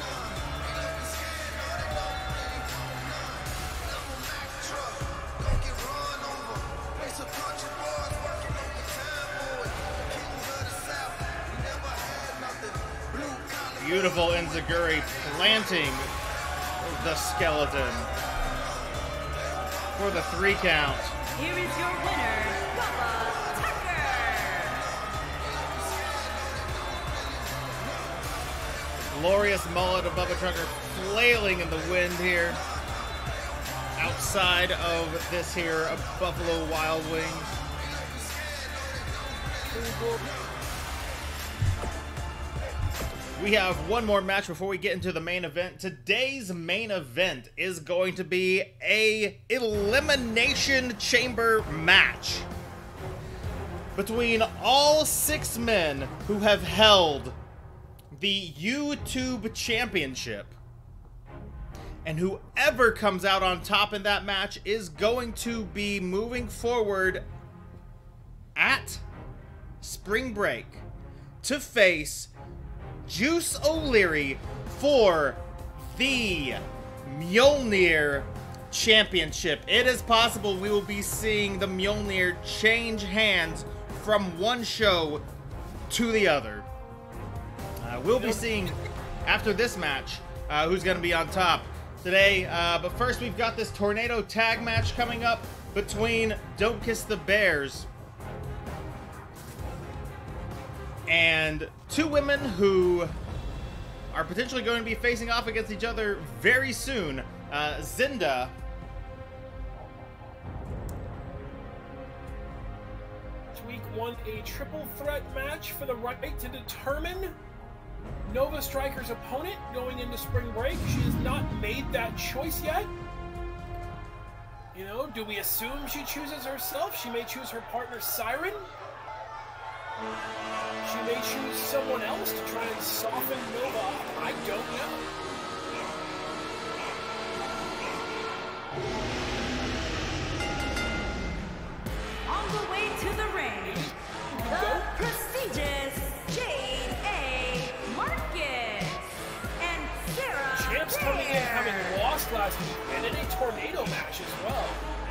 Beautiful Enziguri planting the skeleton for the 3 count. Here is your winner, Bubba Trucker. Glorious mullet of Bubba Trucker flailing in the wind here. Outside of this here of Buffalo Wild Wings. We have one more match before we get into the main event. Today's main event is going to be a Elimination Chamber match between all 6 men who have held the YouTube Championship. And whoever comes out on top in that match is going to be moving forward at Spring Break to face Juice O'Leary for the Mjolnir Championship. It is possible we will be seeing the Mjolnir change hands from one show to the other. We'll be seeing after this match who's going to be on top today. But first, we've got this Tornado Tag match coming up between Don't Kiss the Bears and 2 women who are potentially going to be facing off against each other very soon. Zinda Week 1, a triple threat match for the right to determine Nova Striker's opponent going into Spring Break. She has not made that choice yet. You know, do we assume she chooses herself? She may choose her partner Siren. She may choose someone else to try and soften Nova up. I don't know. On the way to the ring, the prestigious Jade A. Marcus and Sarah Champs coming in having lost last week, and in a tornado match as well.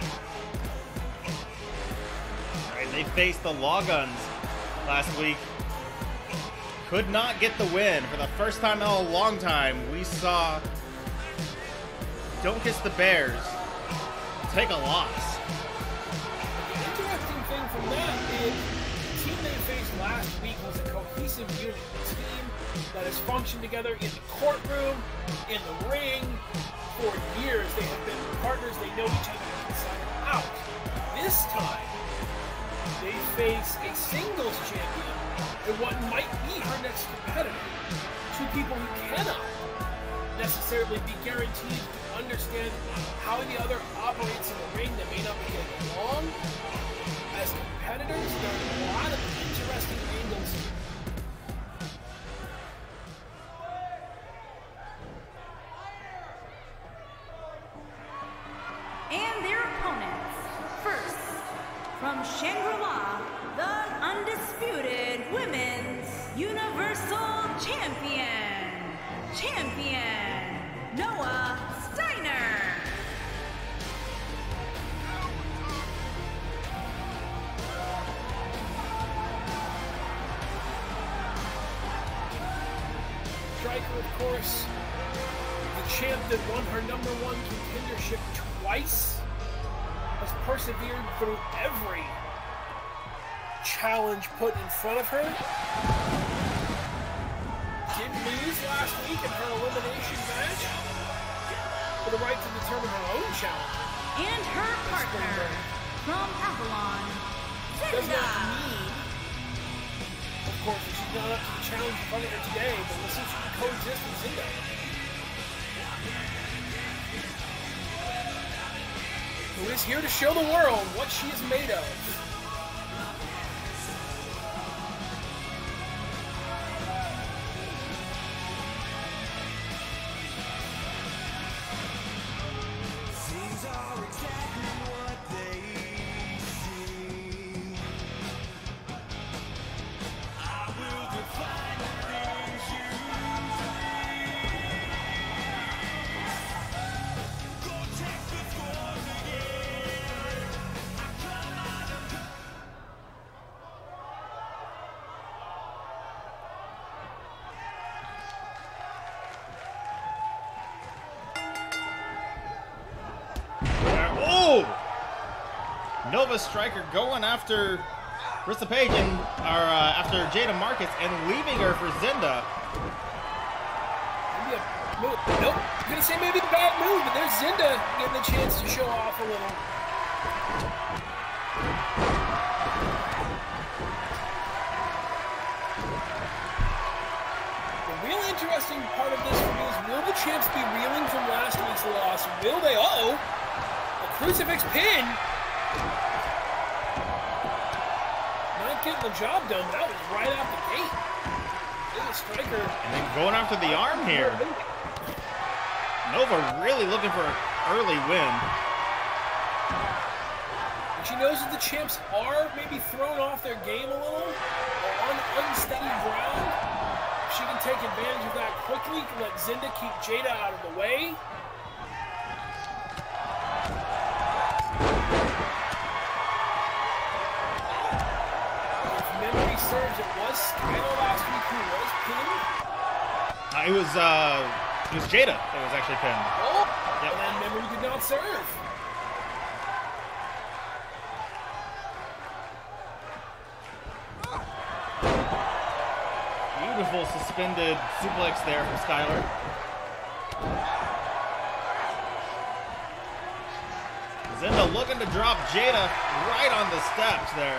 All right, they faced the Law Guns last week. Could not get the win. For the first time in a long time, we saw Don't Kiss the Bears take a loss. The interesting thing from that is the team they faced last week was a cohesive unit, a team that has functioned together in the courtroom, in the ring. For years, they have been partners. They know each other inside and out. This time, they face a singles champion and what might be her next competitor. Two people who cannot necessarily be guaranteed to understand how the other operates in the ring. That may not be getting along. As competitors, there are a lot of interesting angles here. And their opponents. First, from Shangri-La, the undisputed Women's Universal Champion, Noah Steiner. Striker, of course, the champ that won her #1 contendership twice, has persevered through every challenge put in front of her. Did lose last week in her elimination match for the right to determine her own challenge. And her partner from Avalon, Does Zinda. not mean, of course, that she's not up to the challenge in front of her today, but we'll see if she can coexist with Zinda. Who is here to show the world what she is made of. Nova Striker going after Rissa Page and after Jada Marcus and leaving her for Zinda. Maybe a move. Nope. I'm gonna say maybe a bad move, but there's Zinda getting the chance to show off a little. The real interesting part of this for me is, will the champs be reeling from last week's loss? Will they? Uh-oh. A crucifix pin. Not getting the job done, but that was right out the gate. There's a Striker. And then going after the arm here. Nova really looking for an early win. And she knows that the champs are maybe thrown off their game a little, or on unsteady ground. She can take advantage of that quickly, let Zinda keep Jada out of the way. If memory serves, it was Skylar last week who was pinned. It was Jada that was actually pinned. Oh, Yep. and then memory did not serve. Beautiful suspended suplex there from Skylar. Zinda looking to drop Jada right on the steps there.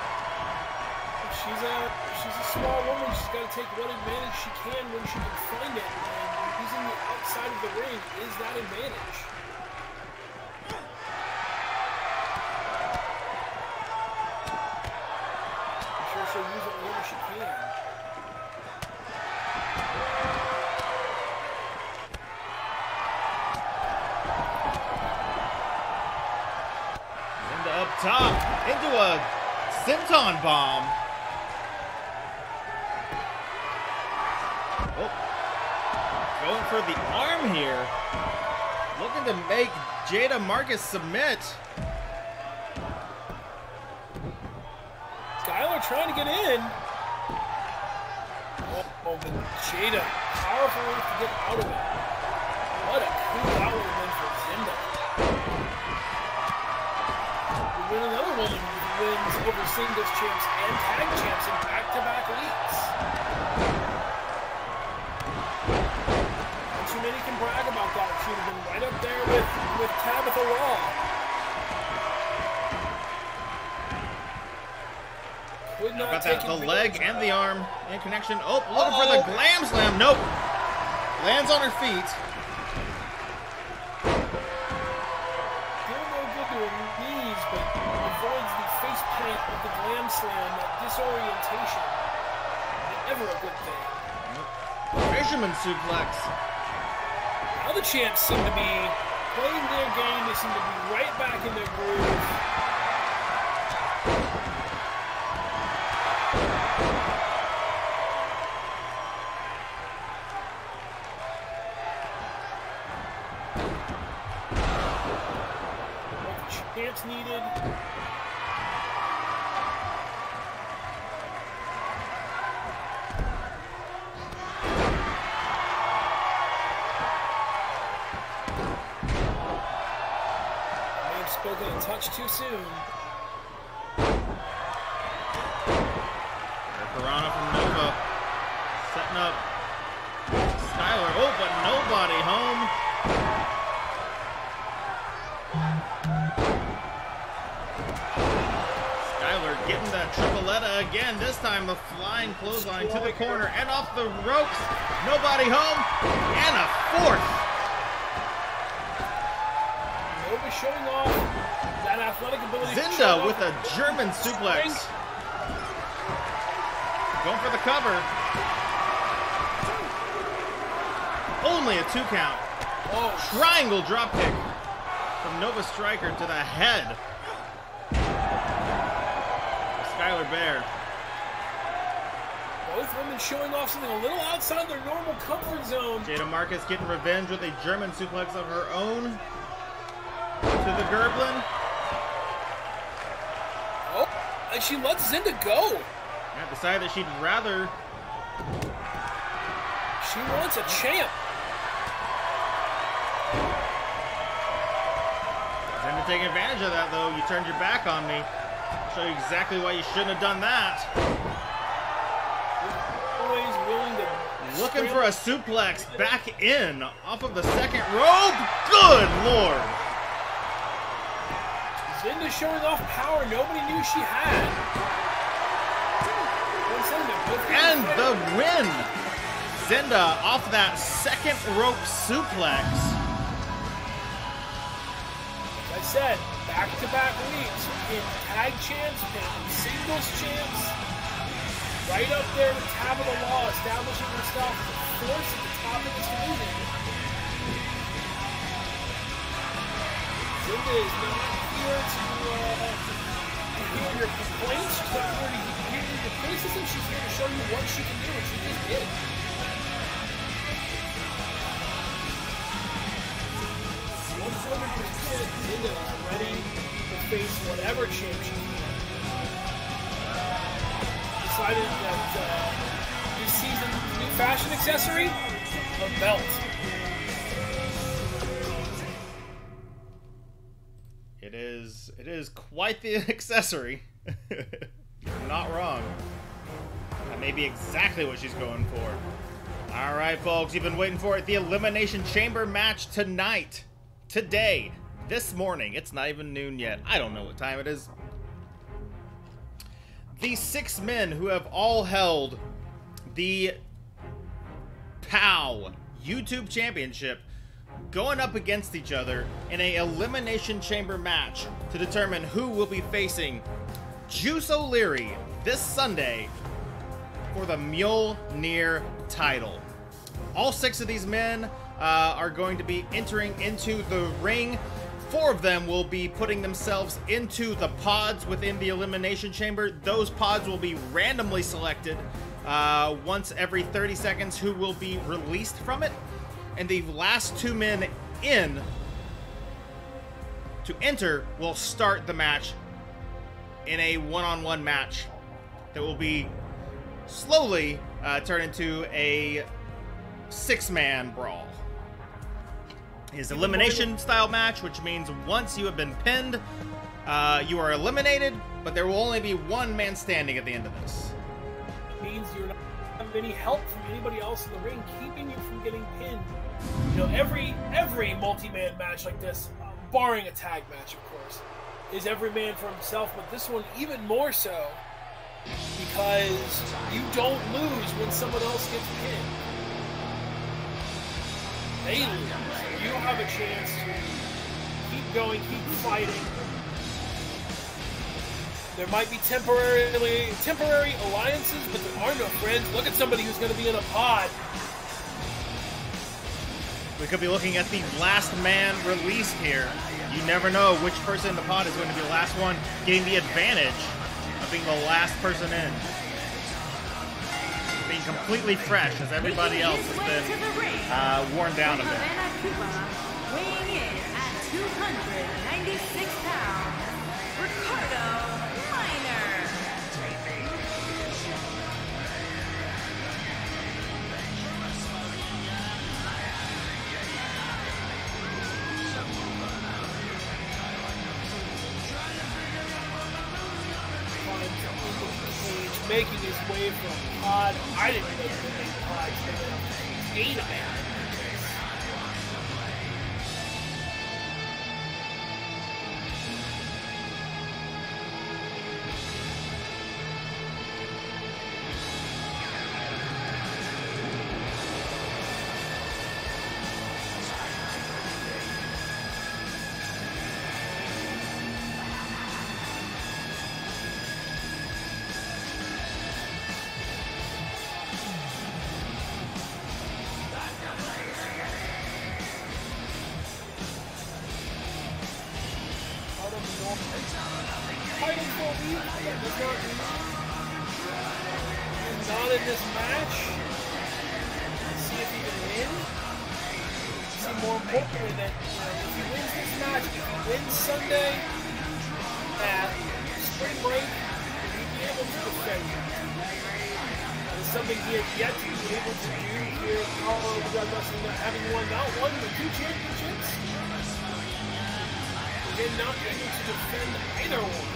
She's a small woman. She's got to take what advantage she can when she can find it. And using the outside of the ring is that advantage. I'm sure she'll use it whenever she can. Zinda up top into a senton bomb. Oh, going for the arm here. Looking to make Jada Marcus submit. Skylar trying to get in. Oh, but Jada, powerful enough to get out of it. What a cool that would have been for Zinda. We win another woman who wins over singles champs and tag champs in back-to-back weeks. Not too many can brag about that. She would have been right up there with Tabitha Raw. Got that, the leg and the arm in connection. Oh, looking for the glam slam. Nope. Lands on her feet. Still no good to her knees, but avoids the face plant with the glam slam, that disorientation. Never a good thing. Fisherman suplex. Now the champs seem to be playing their game. They seem to be right back in their groove. Champs needed. May have spoken a touch too soon. Piranha from Nova setting up Skylar. Oh, but nobody home. Getting that tripletta again. This time the flying clothesline to the corner and off the ropes. Nobody home. And a fourth. Nova showing off that athletic ability. Zinda with a German suplex. Going for the cover. Only a 2 count. Oh. Triangle dropkick from Nova Striker to the head. Skylar Bear. Both women showing off something a little outside their normal comfort zone. Jada Marcus getting revenge with a German suplex of her own to the Gerblin. Oh, and she lets Zinda go. Yeah, decided that she'd rather. She wants a champ. Zinda taking advantage of that, though. You turned your back on me. Show you exactly why you shouldn't have done that. Always willing to. Looking for a suplex back in off of the second rope. Good Lord. Zinda showing off power nobody knew she had. And the win. Zinda off that second rope suplex. Like I said, back-to-back weeks in tag champs and singles champs. Right up there with Tabitha Law, establishing herself as a force at the top of this division. Zinda is not here to hear your complaints. She's not here to hear your criticism. She's here to show you what she can do, and she just did. Once woman percent, Zinda is ready to face whatever champ she needs. Decided that this season's new fashion accessory, a belt. It is quite the accessory. You're not wrong. That may be exactly what she's going for. All right, folks, you've been waiting for it. The Elimination Chamber match tonight, today, this morning. It's not even noon yet. I don't know what time it is. These 6 men who have all held the POW YouTube Championship going up against each other in a Elimination Chamber match to determine who will be facing Juice O'Leary this Sunday for the Mjolnir title. All 6 of these men are going to be entering into the ring. 4 of them will be putting themselves into the pods within the Elimination Chamber. Those pods will be randomly selected once every 30 seconds who will be released from it. And the last 2 men in to enter will start the match in a one-on-one match that will be slowly turn into a 6-man brawl. Is elimination style match, which means once you have been pinned, you are eliminated, but there will only be one man standing at the end of this. It means you're not having any help from anybody else in the ring, keeping you from getting pinned. You know, every multi-man match like this, barring a tag match, of course, is every man for himself, but this one even more so, because you don't lose when someone else gets pinned. They lose. You have a chance to keep going, keep fighting. There might be temporary alliances, but there are no friends. Look at somebody who's going to be in a pod. We could be looking at the last man released here. You never know which person in the pod is going to be the last one getting the advantage of being the last person in. Being completely fresh as everybody else has been worn down a bit. Weighing in at 296 pounds, Ricardo Miner. Making his way from pod. I didn't know they made pods. They made 8 of them. Not in this match. Let's see if he can win. See, more importantly, that if he wins this match, if he wins Sunday at Spring Break, he'll be able to defend it. It's something he has yet to be able to do here in Colorado Wrestling, having won not one but 2 championships. Again, not able to defend either one.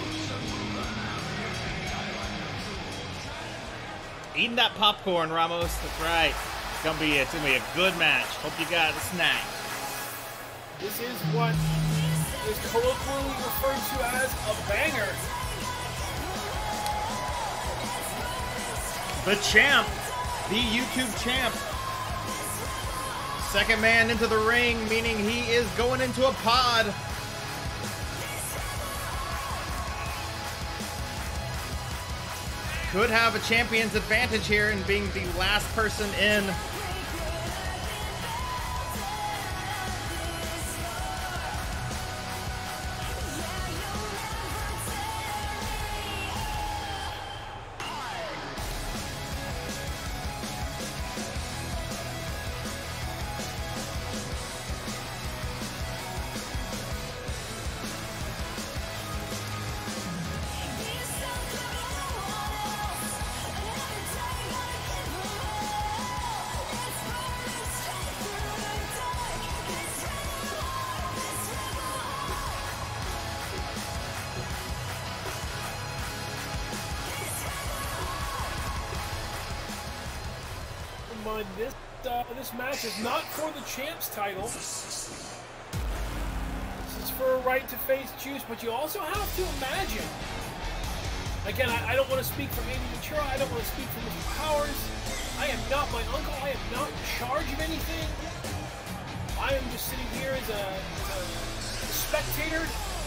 Eating that popcorn, Ramos. That's right. It's gonna be a good match. Hope you got a snack. This is what is colloquially referred to as a banger. The champ, the YouTube champ. Second man into the ring, meaning he is going into a pod. Could have a champion's advantage here in being the last person in. This match is not for the champ's title. This is for a right to face Juice, but you also have to imagine. Again, I don't want to speak for Andy Ventura. I don't want to speak for Mr. Powers. I am not my uncle. I am not in charge of anything. I am just sitting here as a spectator.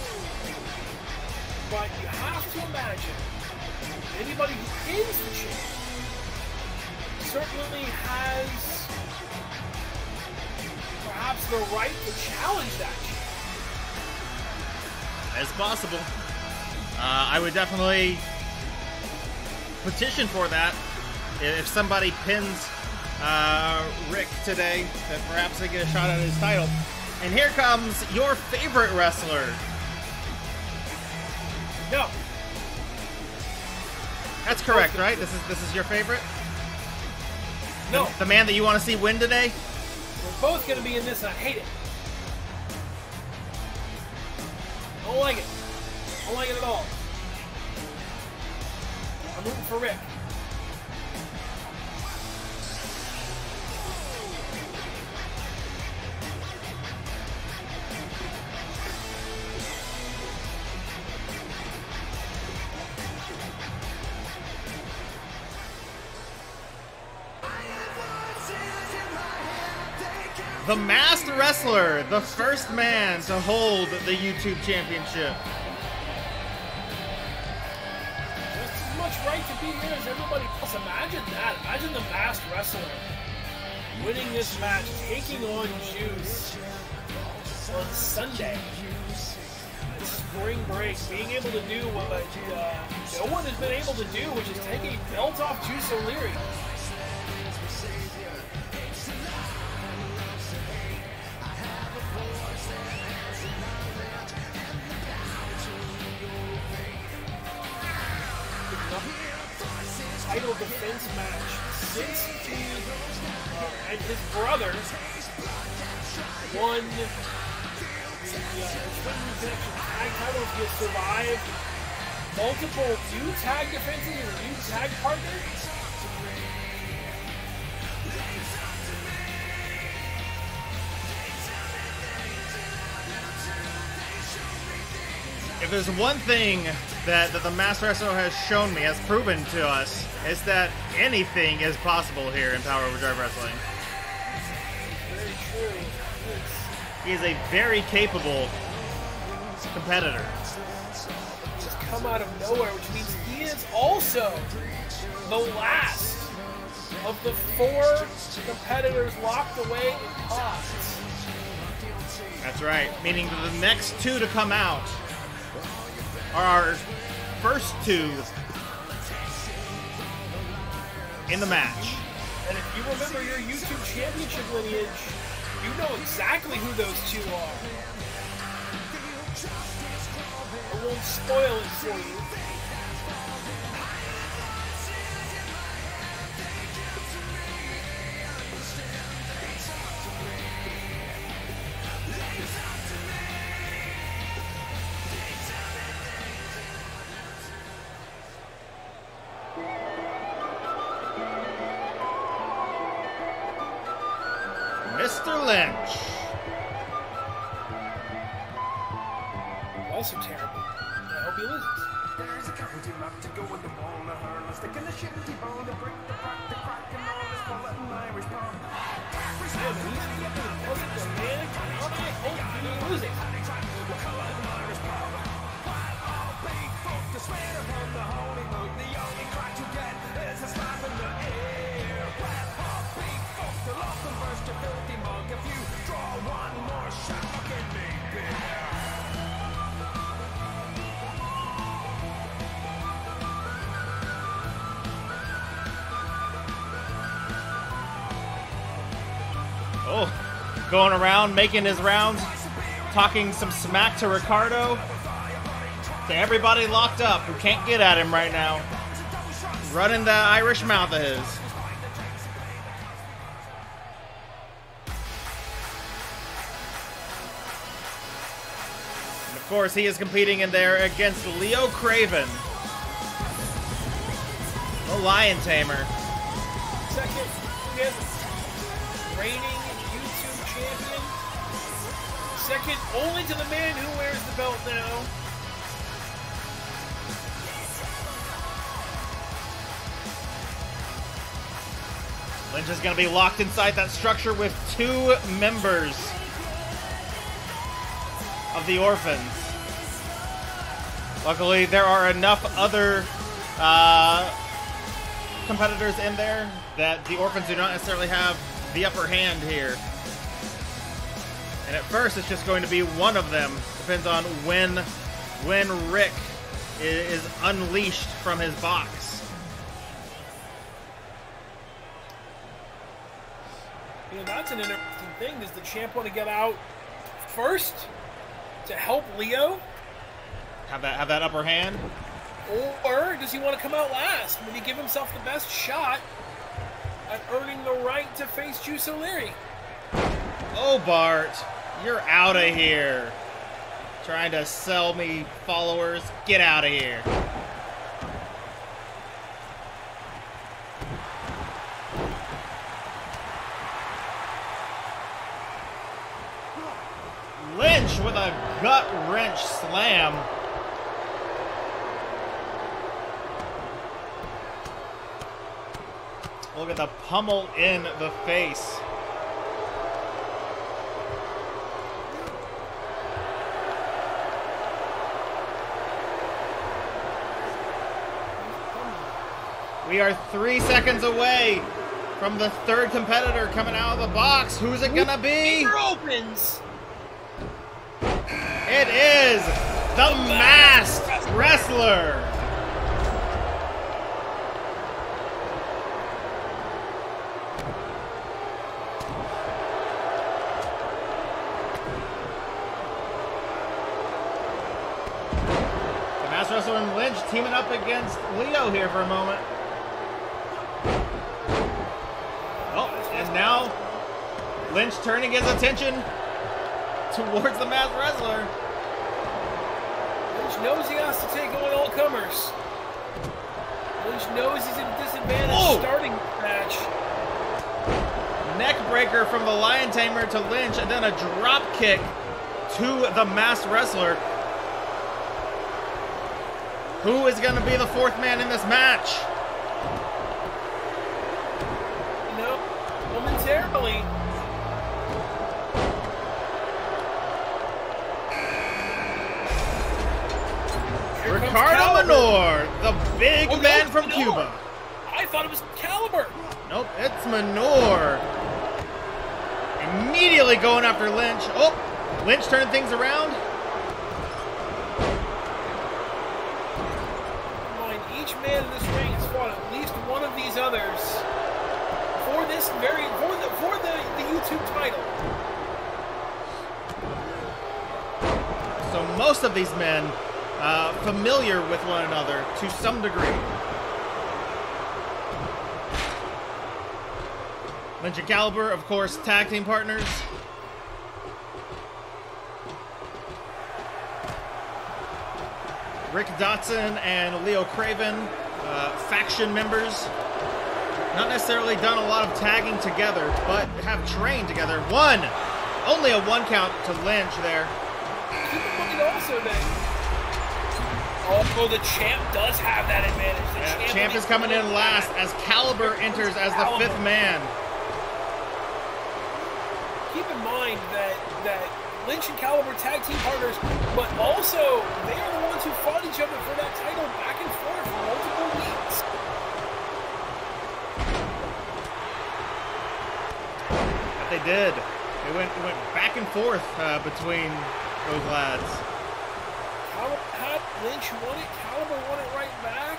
But you have to imagine anybody who is the champ certainly has perhaps the right to challenge that champ. As possible. I would definitely petition for that. If somebody pins Rick today, that perhaps they get a shot at his title. And here comes your favorite wrestler No. That's correct, right? This is your favorite? No. The man that you want to see win today? We're both going to be in this, and I hate it. I don't like it. I don't like it at all. I'm rooting for Rick. The Masked Wrestler, the first man to hold the YouTube Championship. Just as much right to be here as everybody else. Imagine that. Imagine the Masked Wrestler winning this match, taking on Juice on Sunday. Spring break, being able to do what no one has been able to do, which is take a belt off Juice O'Leary. Title defense match since he and his brother won the Twin Connection tag titles. He has survived multiple new tag defenses and a new tag partner. If there's one thing that the Masked Wrestler has shown me, has proven to us, is that anything is possible here in Power Overdrive Wrestling. Very true. He is a very capable competitor. Just come out of nowhere, which means he is also the last of the 4 competitors locked away in pods. That's right, meaning that the next 2 to come out are our first 2 in the match. And if you remember your YouTube Championship lineage, you know exactly who those 2 are. I won't spoil it for you. Mr. Lynch. Also terrible. And I hope he loses. There's a county map to go in the wall of her. Let's stick in the shifty bone to break the crack, the crack, and all this bullet and Irish bomb. Damn, he's getting the perfect dynamic. How do I hope he loses? The sweat upon the holy book, the only crack you get is a slap in the air. Red hot, big fuck, the lost and burst your filthy mug. If you draw one more shot, fucking me beer. Oh, going around, making his rounds, talking some smack to Ricardo. To everybody locked up who can't get at him right now. Running the Irish mouth of his. And of course, he is competing in there against Leo Craven, the Lion Tamer. Second, reigning YouTube champion. Second only to the man who wears the belt now. Lynch is going to be locked inside that structure with 2 members of the Orphans. Luckily, there are enough other competitors in there that the Orphans do not necessarily have the upper hand here. And at first, it's just going to be one of them. Depends on when Rick is unleashed from his box. You know, that's an interesting thing. Does the champ want to get out first to help Leo? have that upper hand. Or does he want to come out last? Maybe give himself the best shot at earning the right to face Juice O'Leary. Oh, Bart, you're out of here. Trying to sell me followers. Get out of here. Lynch with a gut wrench slam. Look at the pummel in the face. We are 3 seconds away from the third competitor coming out of the box. Who's it gonna be? Door opens. It is the Masked Wrestler. The Masked Wrestler and Lynch teaming up against Leo here for a moment. Oh, and now Lynch turning his attention towards the Masked Wrestler. Lynch knows he has to take on all comers. Lynch knows he's at a disadvantage starting the match. Neck breaker from the Lion Tamer to Lynch, and then a drop kick to the Masked Wrestler. Who is going to be the fourth man in this match? You know, momentarily. Ricardo Manor, the big man from Manor. Cuba. I thought it was Caliber. Nope, it's Manor. Immediately going after Lynch. Oh, Lynch turning things around. Each man in this ring has fought at least one of these others for this for the YouTube title. So most of these men familiar with one another to some degree. Lynch and Caliber, of course, tag team partners. Rick Dotson and Leo Craven, faction members. Not necessarily done a lot of tagging together, but have trained together. Only a one count to Lynch there. Keep in mind also that the champ does have that advantage. The champ is coming in last as Caliber enters as the fifth man. Keep in mind that Lynch and Caliber tag team partners, but also they are the ones who fought each other for that title back and forth for multiple weeks. But they did. It went back and forth between those lads. Had Lynch won it, Caliber won it right back.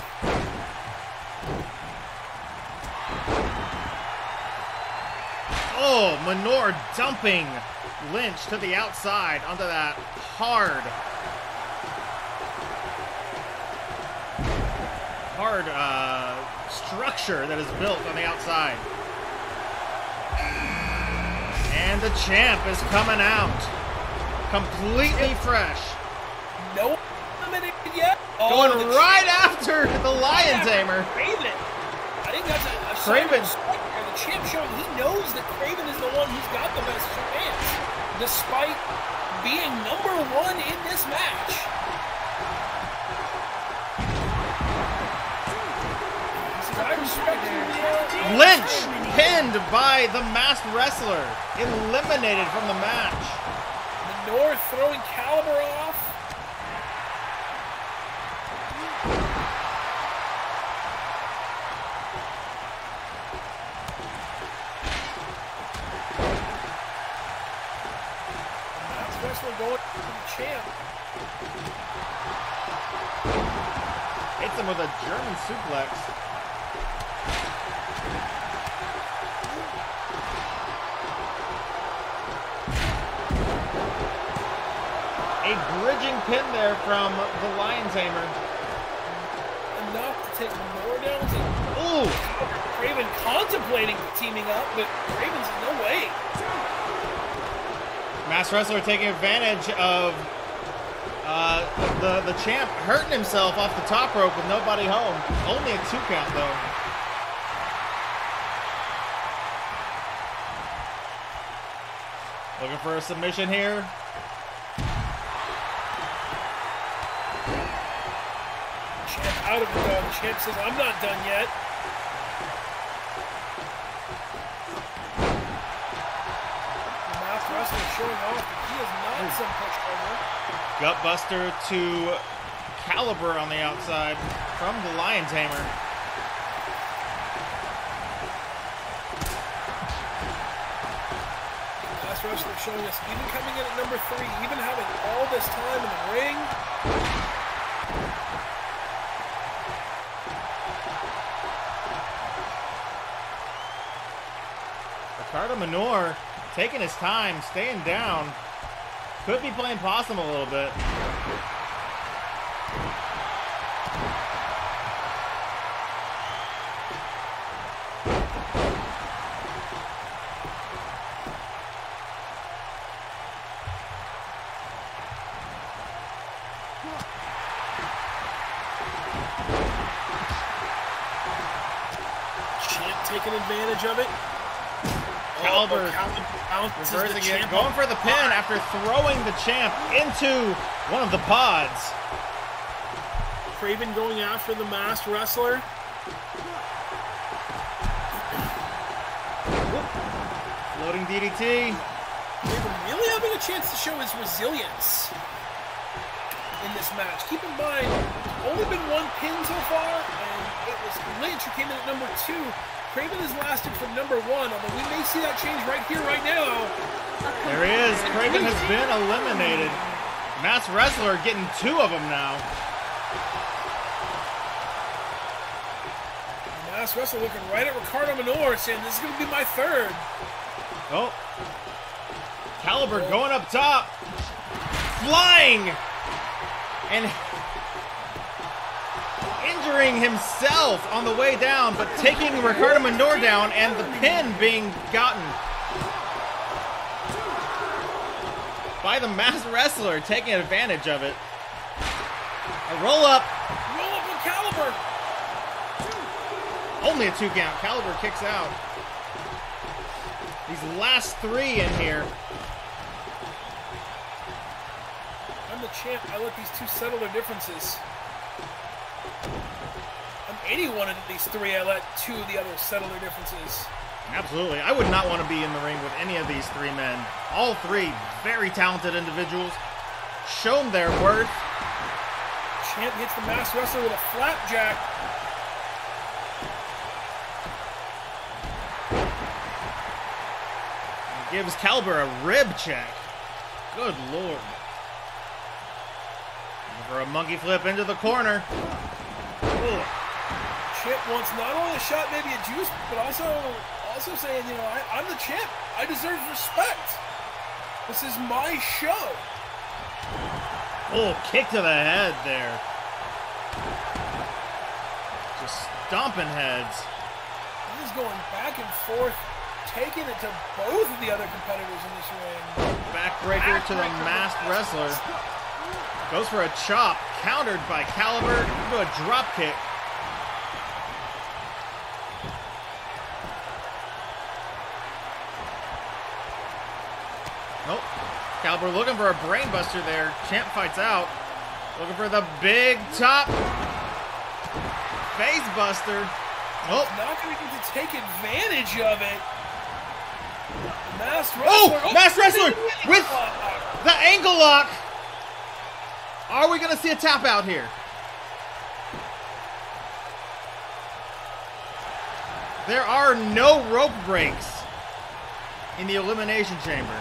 Oh, Manor dumping Lynch to the outside onto that hard structure that is built on the outside. And the champ is coming out. Completely fresh. No eliminated yet. Going right after the Lion Tamer. Craven. I think that's a Craven. The champ showing he knows that Craven is the one who's got the best chance, despite being number one in this match. I respect you, Lynch pinned by the Masked Wrestler, eliminated from the match. The North throwing Caliber off. Wrestler going to the champ. Hits him with a German suplex. A bridging pin there from the Lion Tamer. Enough to take more down. Ooh! Craven contemplating teaming up, but Craven's no way. Masked Wrestler taking advantage of the champ hurting himself off the top rope with nobody home. Only a 2 count though. Looking for a submission here. Champ out of it though. The champ says, I'm not done yet. The Masked Wrestler showing off that he is not some pushover. Gutbuster to Caliber on the outside from the Lion Tamer. Masked Wrestler showing us, even coming in at number 3, even having all this time in the ring. Ricardo Manor taking his time, staying down. Could be playing possum a little bit. Champ taking advantage of it. Caliber bounces reversing the it, champ going for the pin after throwing the champ into one of the pods. Craven going after the Masked Wrestler. Floating DDT. Craven really having a chance to show his resilience in this match. Keep in mind, only been 1 pin so far, and it was Lynch who came in at number 2. Craven has lasted from number 1, although we may see that change right here, right now. There he is. Craven has been eliminated. Masked Wrestler getting 2 of them now. Masked Wrestler looking right at Ricardo Manor, saying this is going to be my 3rd. Oh. Caliber going up top. Flying. And injuring himself on the way down, but taking Ricardo Manor down and the pin being gotten by the Masked Wrestler, taking advantage of it. A roll up. Roll up with Caliber. Only a 2 count. Caliber kicks out. These last 3 in here. I'm the champ. I let these 2 settle their differences. I'm any one of these 3. I let 2 of the others settle their differences. Absolutely. I would not want to be in the ring with any of these 3 men. All 3 very talented individuals. Shown their worth. Champ hits the Masked Wrestler with a flapjack. Gives Caliber a rib check. Good lord. For a monkey flip into the corner. Ooh. Champ wants not only a shot, maybe a juice, but also saying, you know, I'm the champ. I deserve respect. This is my show. Oh, kick to the head there. Just stomping heads. He's going back and forth, taking it to both of the other competitors in this ring. Backbreaker to the Masked Wrestler. Goes for a chop, countered by Caliber into a drop kick. Nope. Caliber looking for a brainbuster there. Champ fights out. Looking for the big top. Face buster. Oh. Not going to get to take advantage of it. Masked Wrestler. Oh! Masked Wrestler with the ankle lock. Are we going to see a tap out here? There are no rope breaks in the Elimination Chamber.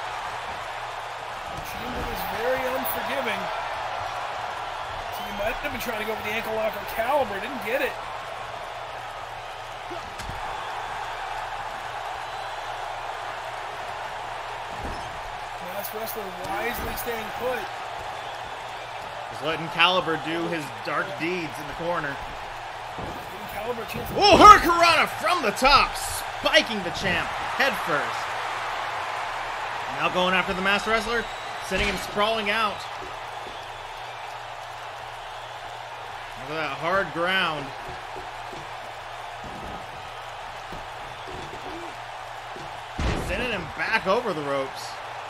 The Chamber is very unforgiving. So you might have been trying to go for the ankle lock on Caliber. Didn't get it. Masked Wrestler wisely staying put. Just letting Caliber do his dark deeds in the corner. Giving Caliber a chance. Oh, Hurricanrana from the top, spiking the champ head first. Now going after the Masked Wrestler, sending him sprawling out. Look at that hard ground. Sending him back over the ropes.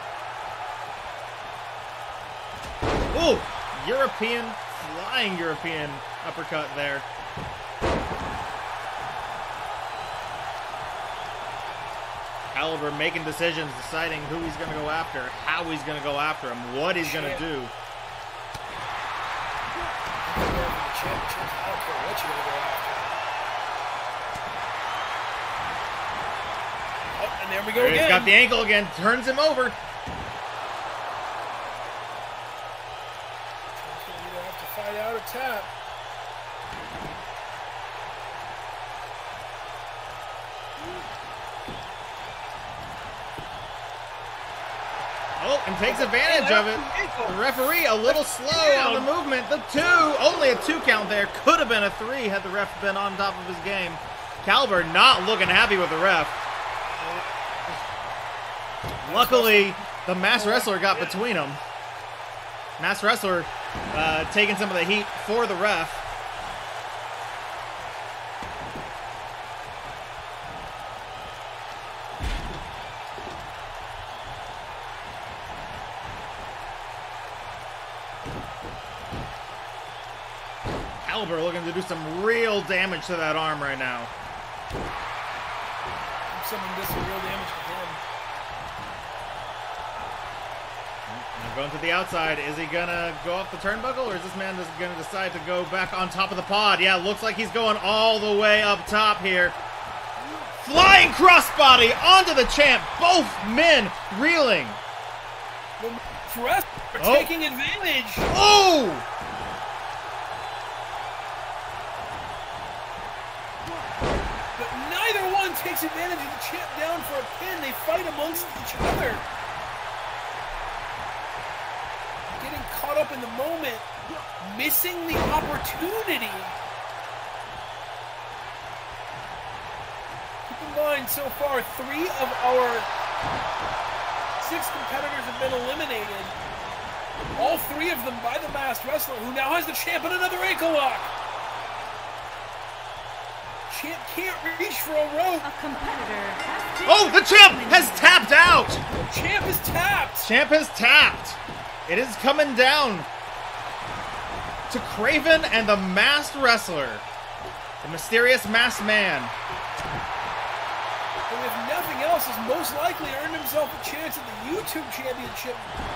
Ooh, flying European uppercut there. Caliber making decisions, deciding who he's going to go after, how he's going to go after him, what he's going to do. Oh, and there we go again. He's got the ankle again, turns him over. Either have to fight out or tap. Oh, and takes advantage of it. The referee a little slow on the movement. The 2, only a 2 count there. Could have been a 3 had the ref been on top of his game. Caliber not looking happy with the ref. Luckily, the Masked Wrestler got between them. Masked Wrestler taking some of the heat for the ref. Caliber looking to do some real damage to that arm right now. Someone did some real damage to him. Now going to the outside. Is he gonna go off the turnbuckle, or is this man just gonna decide to go back on top of the pod? Yeah, looks like he's going all the way up top here. Flying crossbody onto the champ. Both men reeling. The rest are taking advantage. Oh! But neither one takes advantage of the champ down for a pin. They fight amongst each other. Getting caught up in the moment. Missing the opportunity. Keep in mind, so far, 3 of our 6 competitors have been eliminated. All 3 of them by the Masked Wrestler, who now has the champ in another ankle lock. Champ can't reach for a rope. A competitor has been Oh, the champ has tapped out. The champ is tapped. Champ has tapped. It is coming down to Craven and the Masked Wrestler, the mysterious masked man. And if nothing else, has most likely earned himself a chance at the YouTube Championship.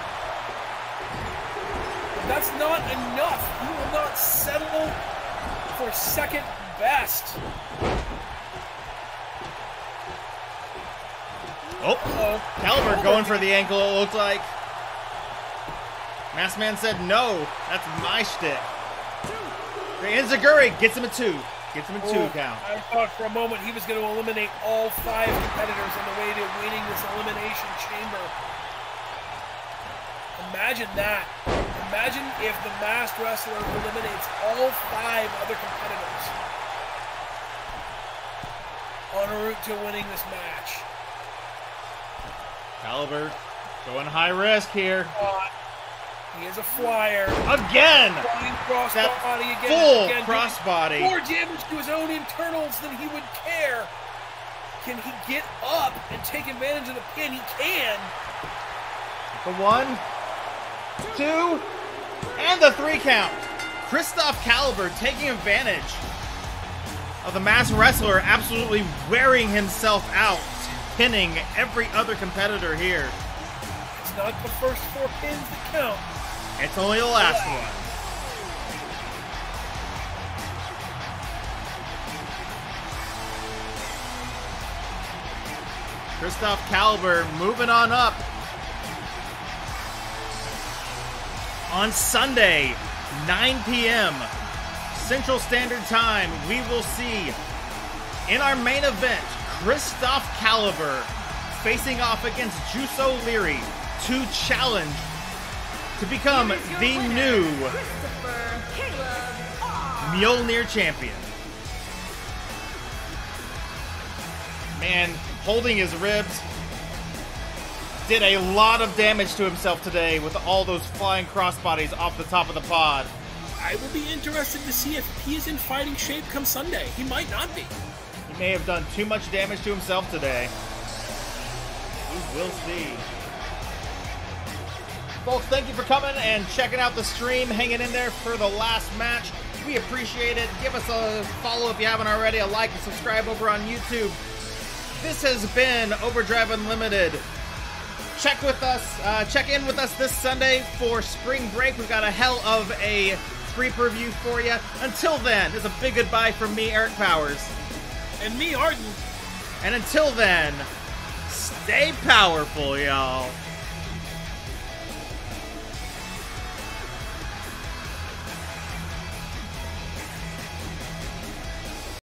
But that's not enough. He will not settle for second best. Oh, Caliber going for the ankle, it looked like. Masked Man said, no, that's my shtick. Enziguri gets him a 2. Gets him a 2 count. I thought for a moment he was going to eliminate all 5 competitors on the way to winning this elimination chamber. Imagine that. Imagine if the Masked Wrestler eliminates all 5 other competitors en route to winning this match. Caliber going high risk here. He is a flyer. Again! Flying crossbody again. Full Again, crossbody. More damage to his own internals than he would care. Can he get up and take advantage of the pin? He can. The 1, 2, and the 3 count. Christoph Caliber taking advantage of the Masked Wrestler absolutely wearing himself out, pinning every other competitor here. It's not the first 4 pins that count. It's only the last one. Christoph Caliber moving on up. On Sunday, 9 p.m. Central Standard Time, we will see in our main event, Christoph Caliber facing off against Juice O'Leary to challenge to become the new Mjolnir champion. Man, holding his ribs, did a lot of damage to himself today with all those flying crossbodies off the top of the pod. I will be interested to see if he is in fighting shape come Sunday. He might not be. He may have done too much damage to himself today. We will see. Folks, thank you for coming and checking out the stream, hanging in there for the last match. We appreciate it. Give us a follow if you haven't already, a like and subscribe over on YouTube. This has been Overdrive Unlimited. Check in with us this Sunday for spring break. We've got a hell of a free preview for you. Until then, it's a big goodbye from me, Eric Powers. And me, Arden. And until then, stay powerful, y'all.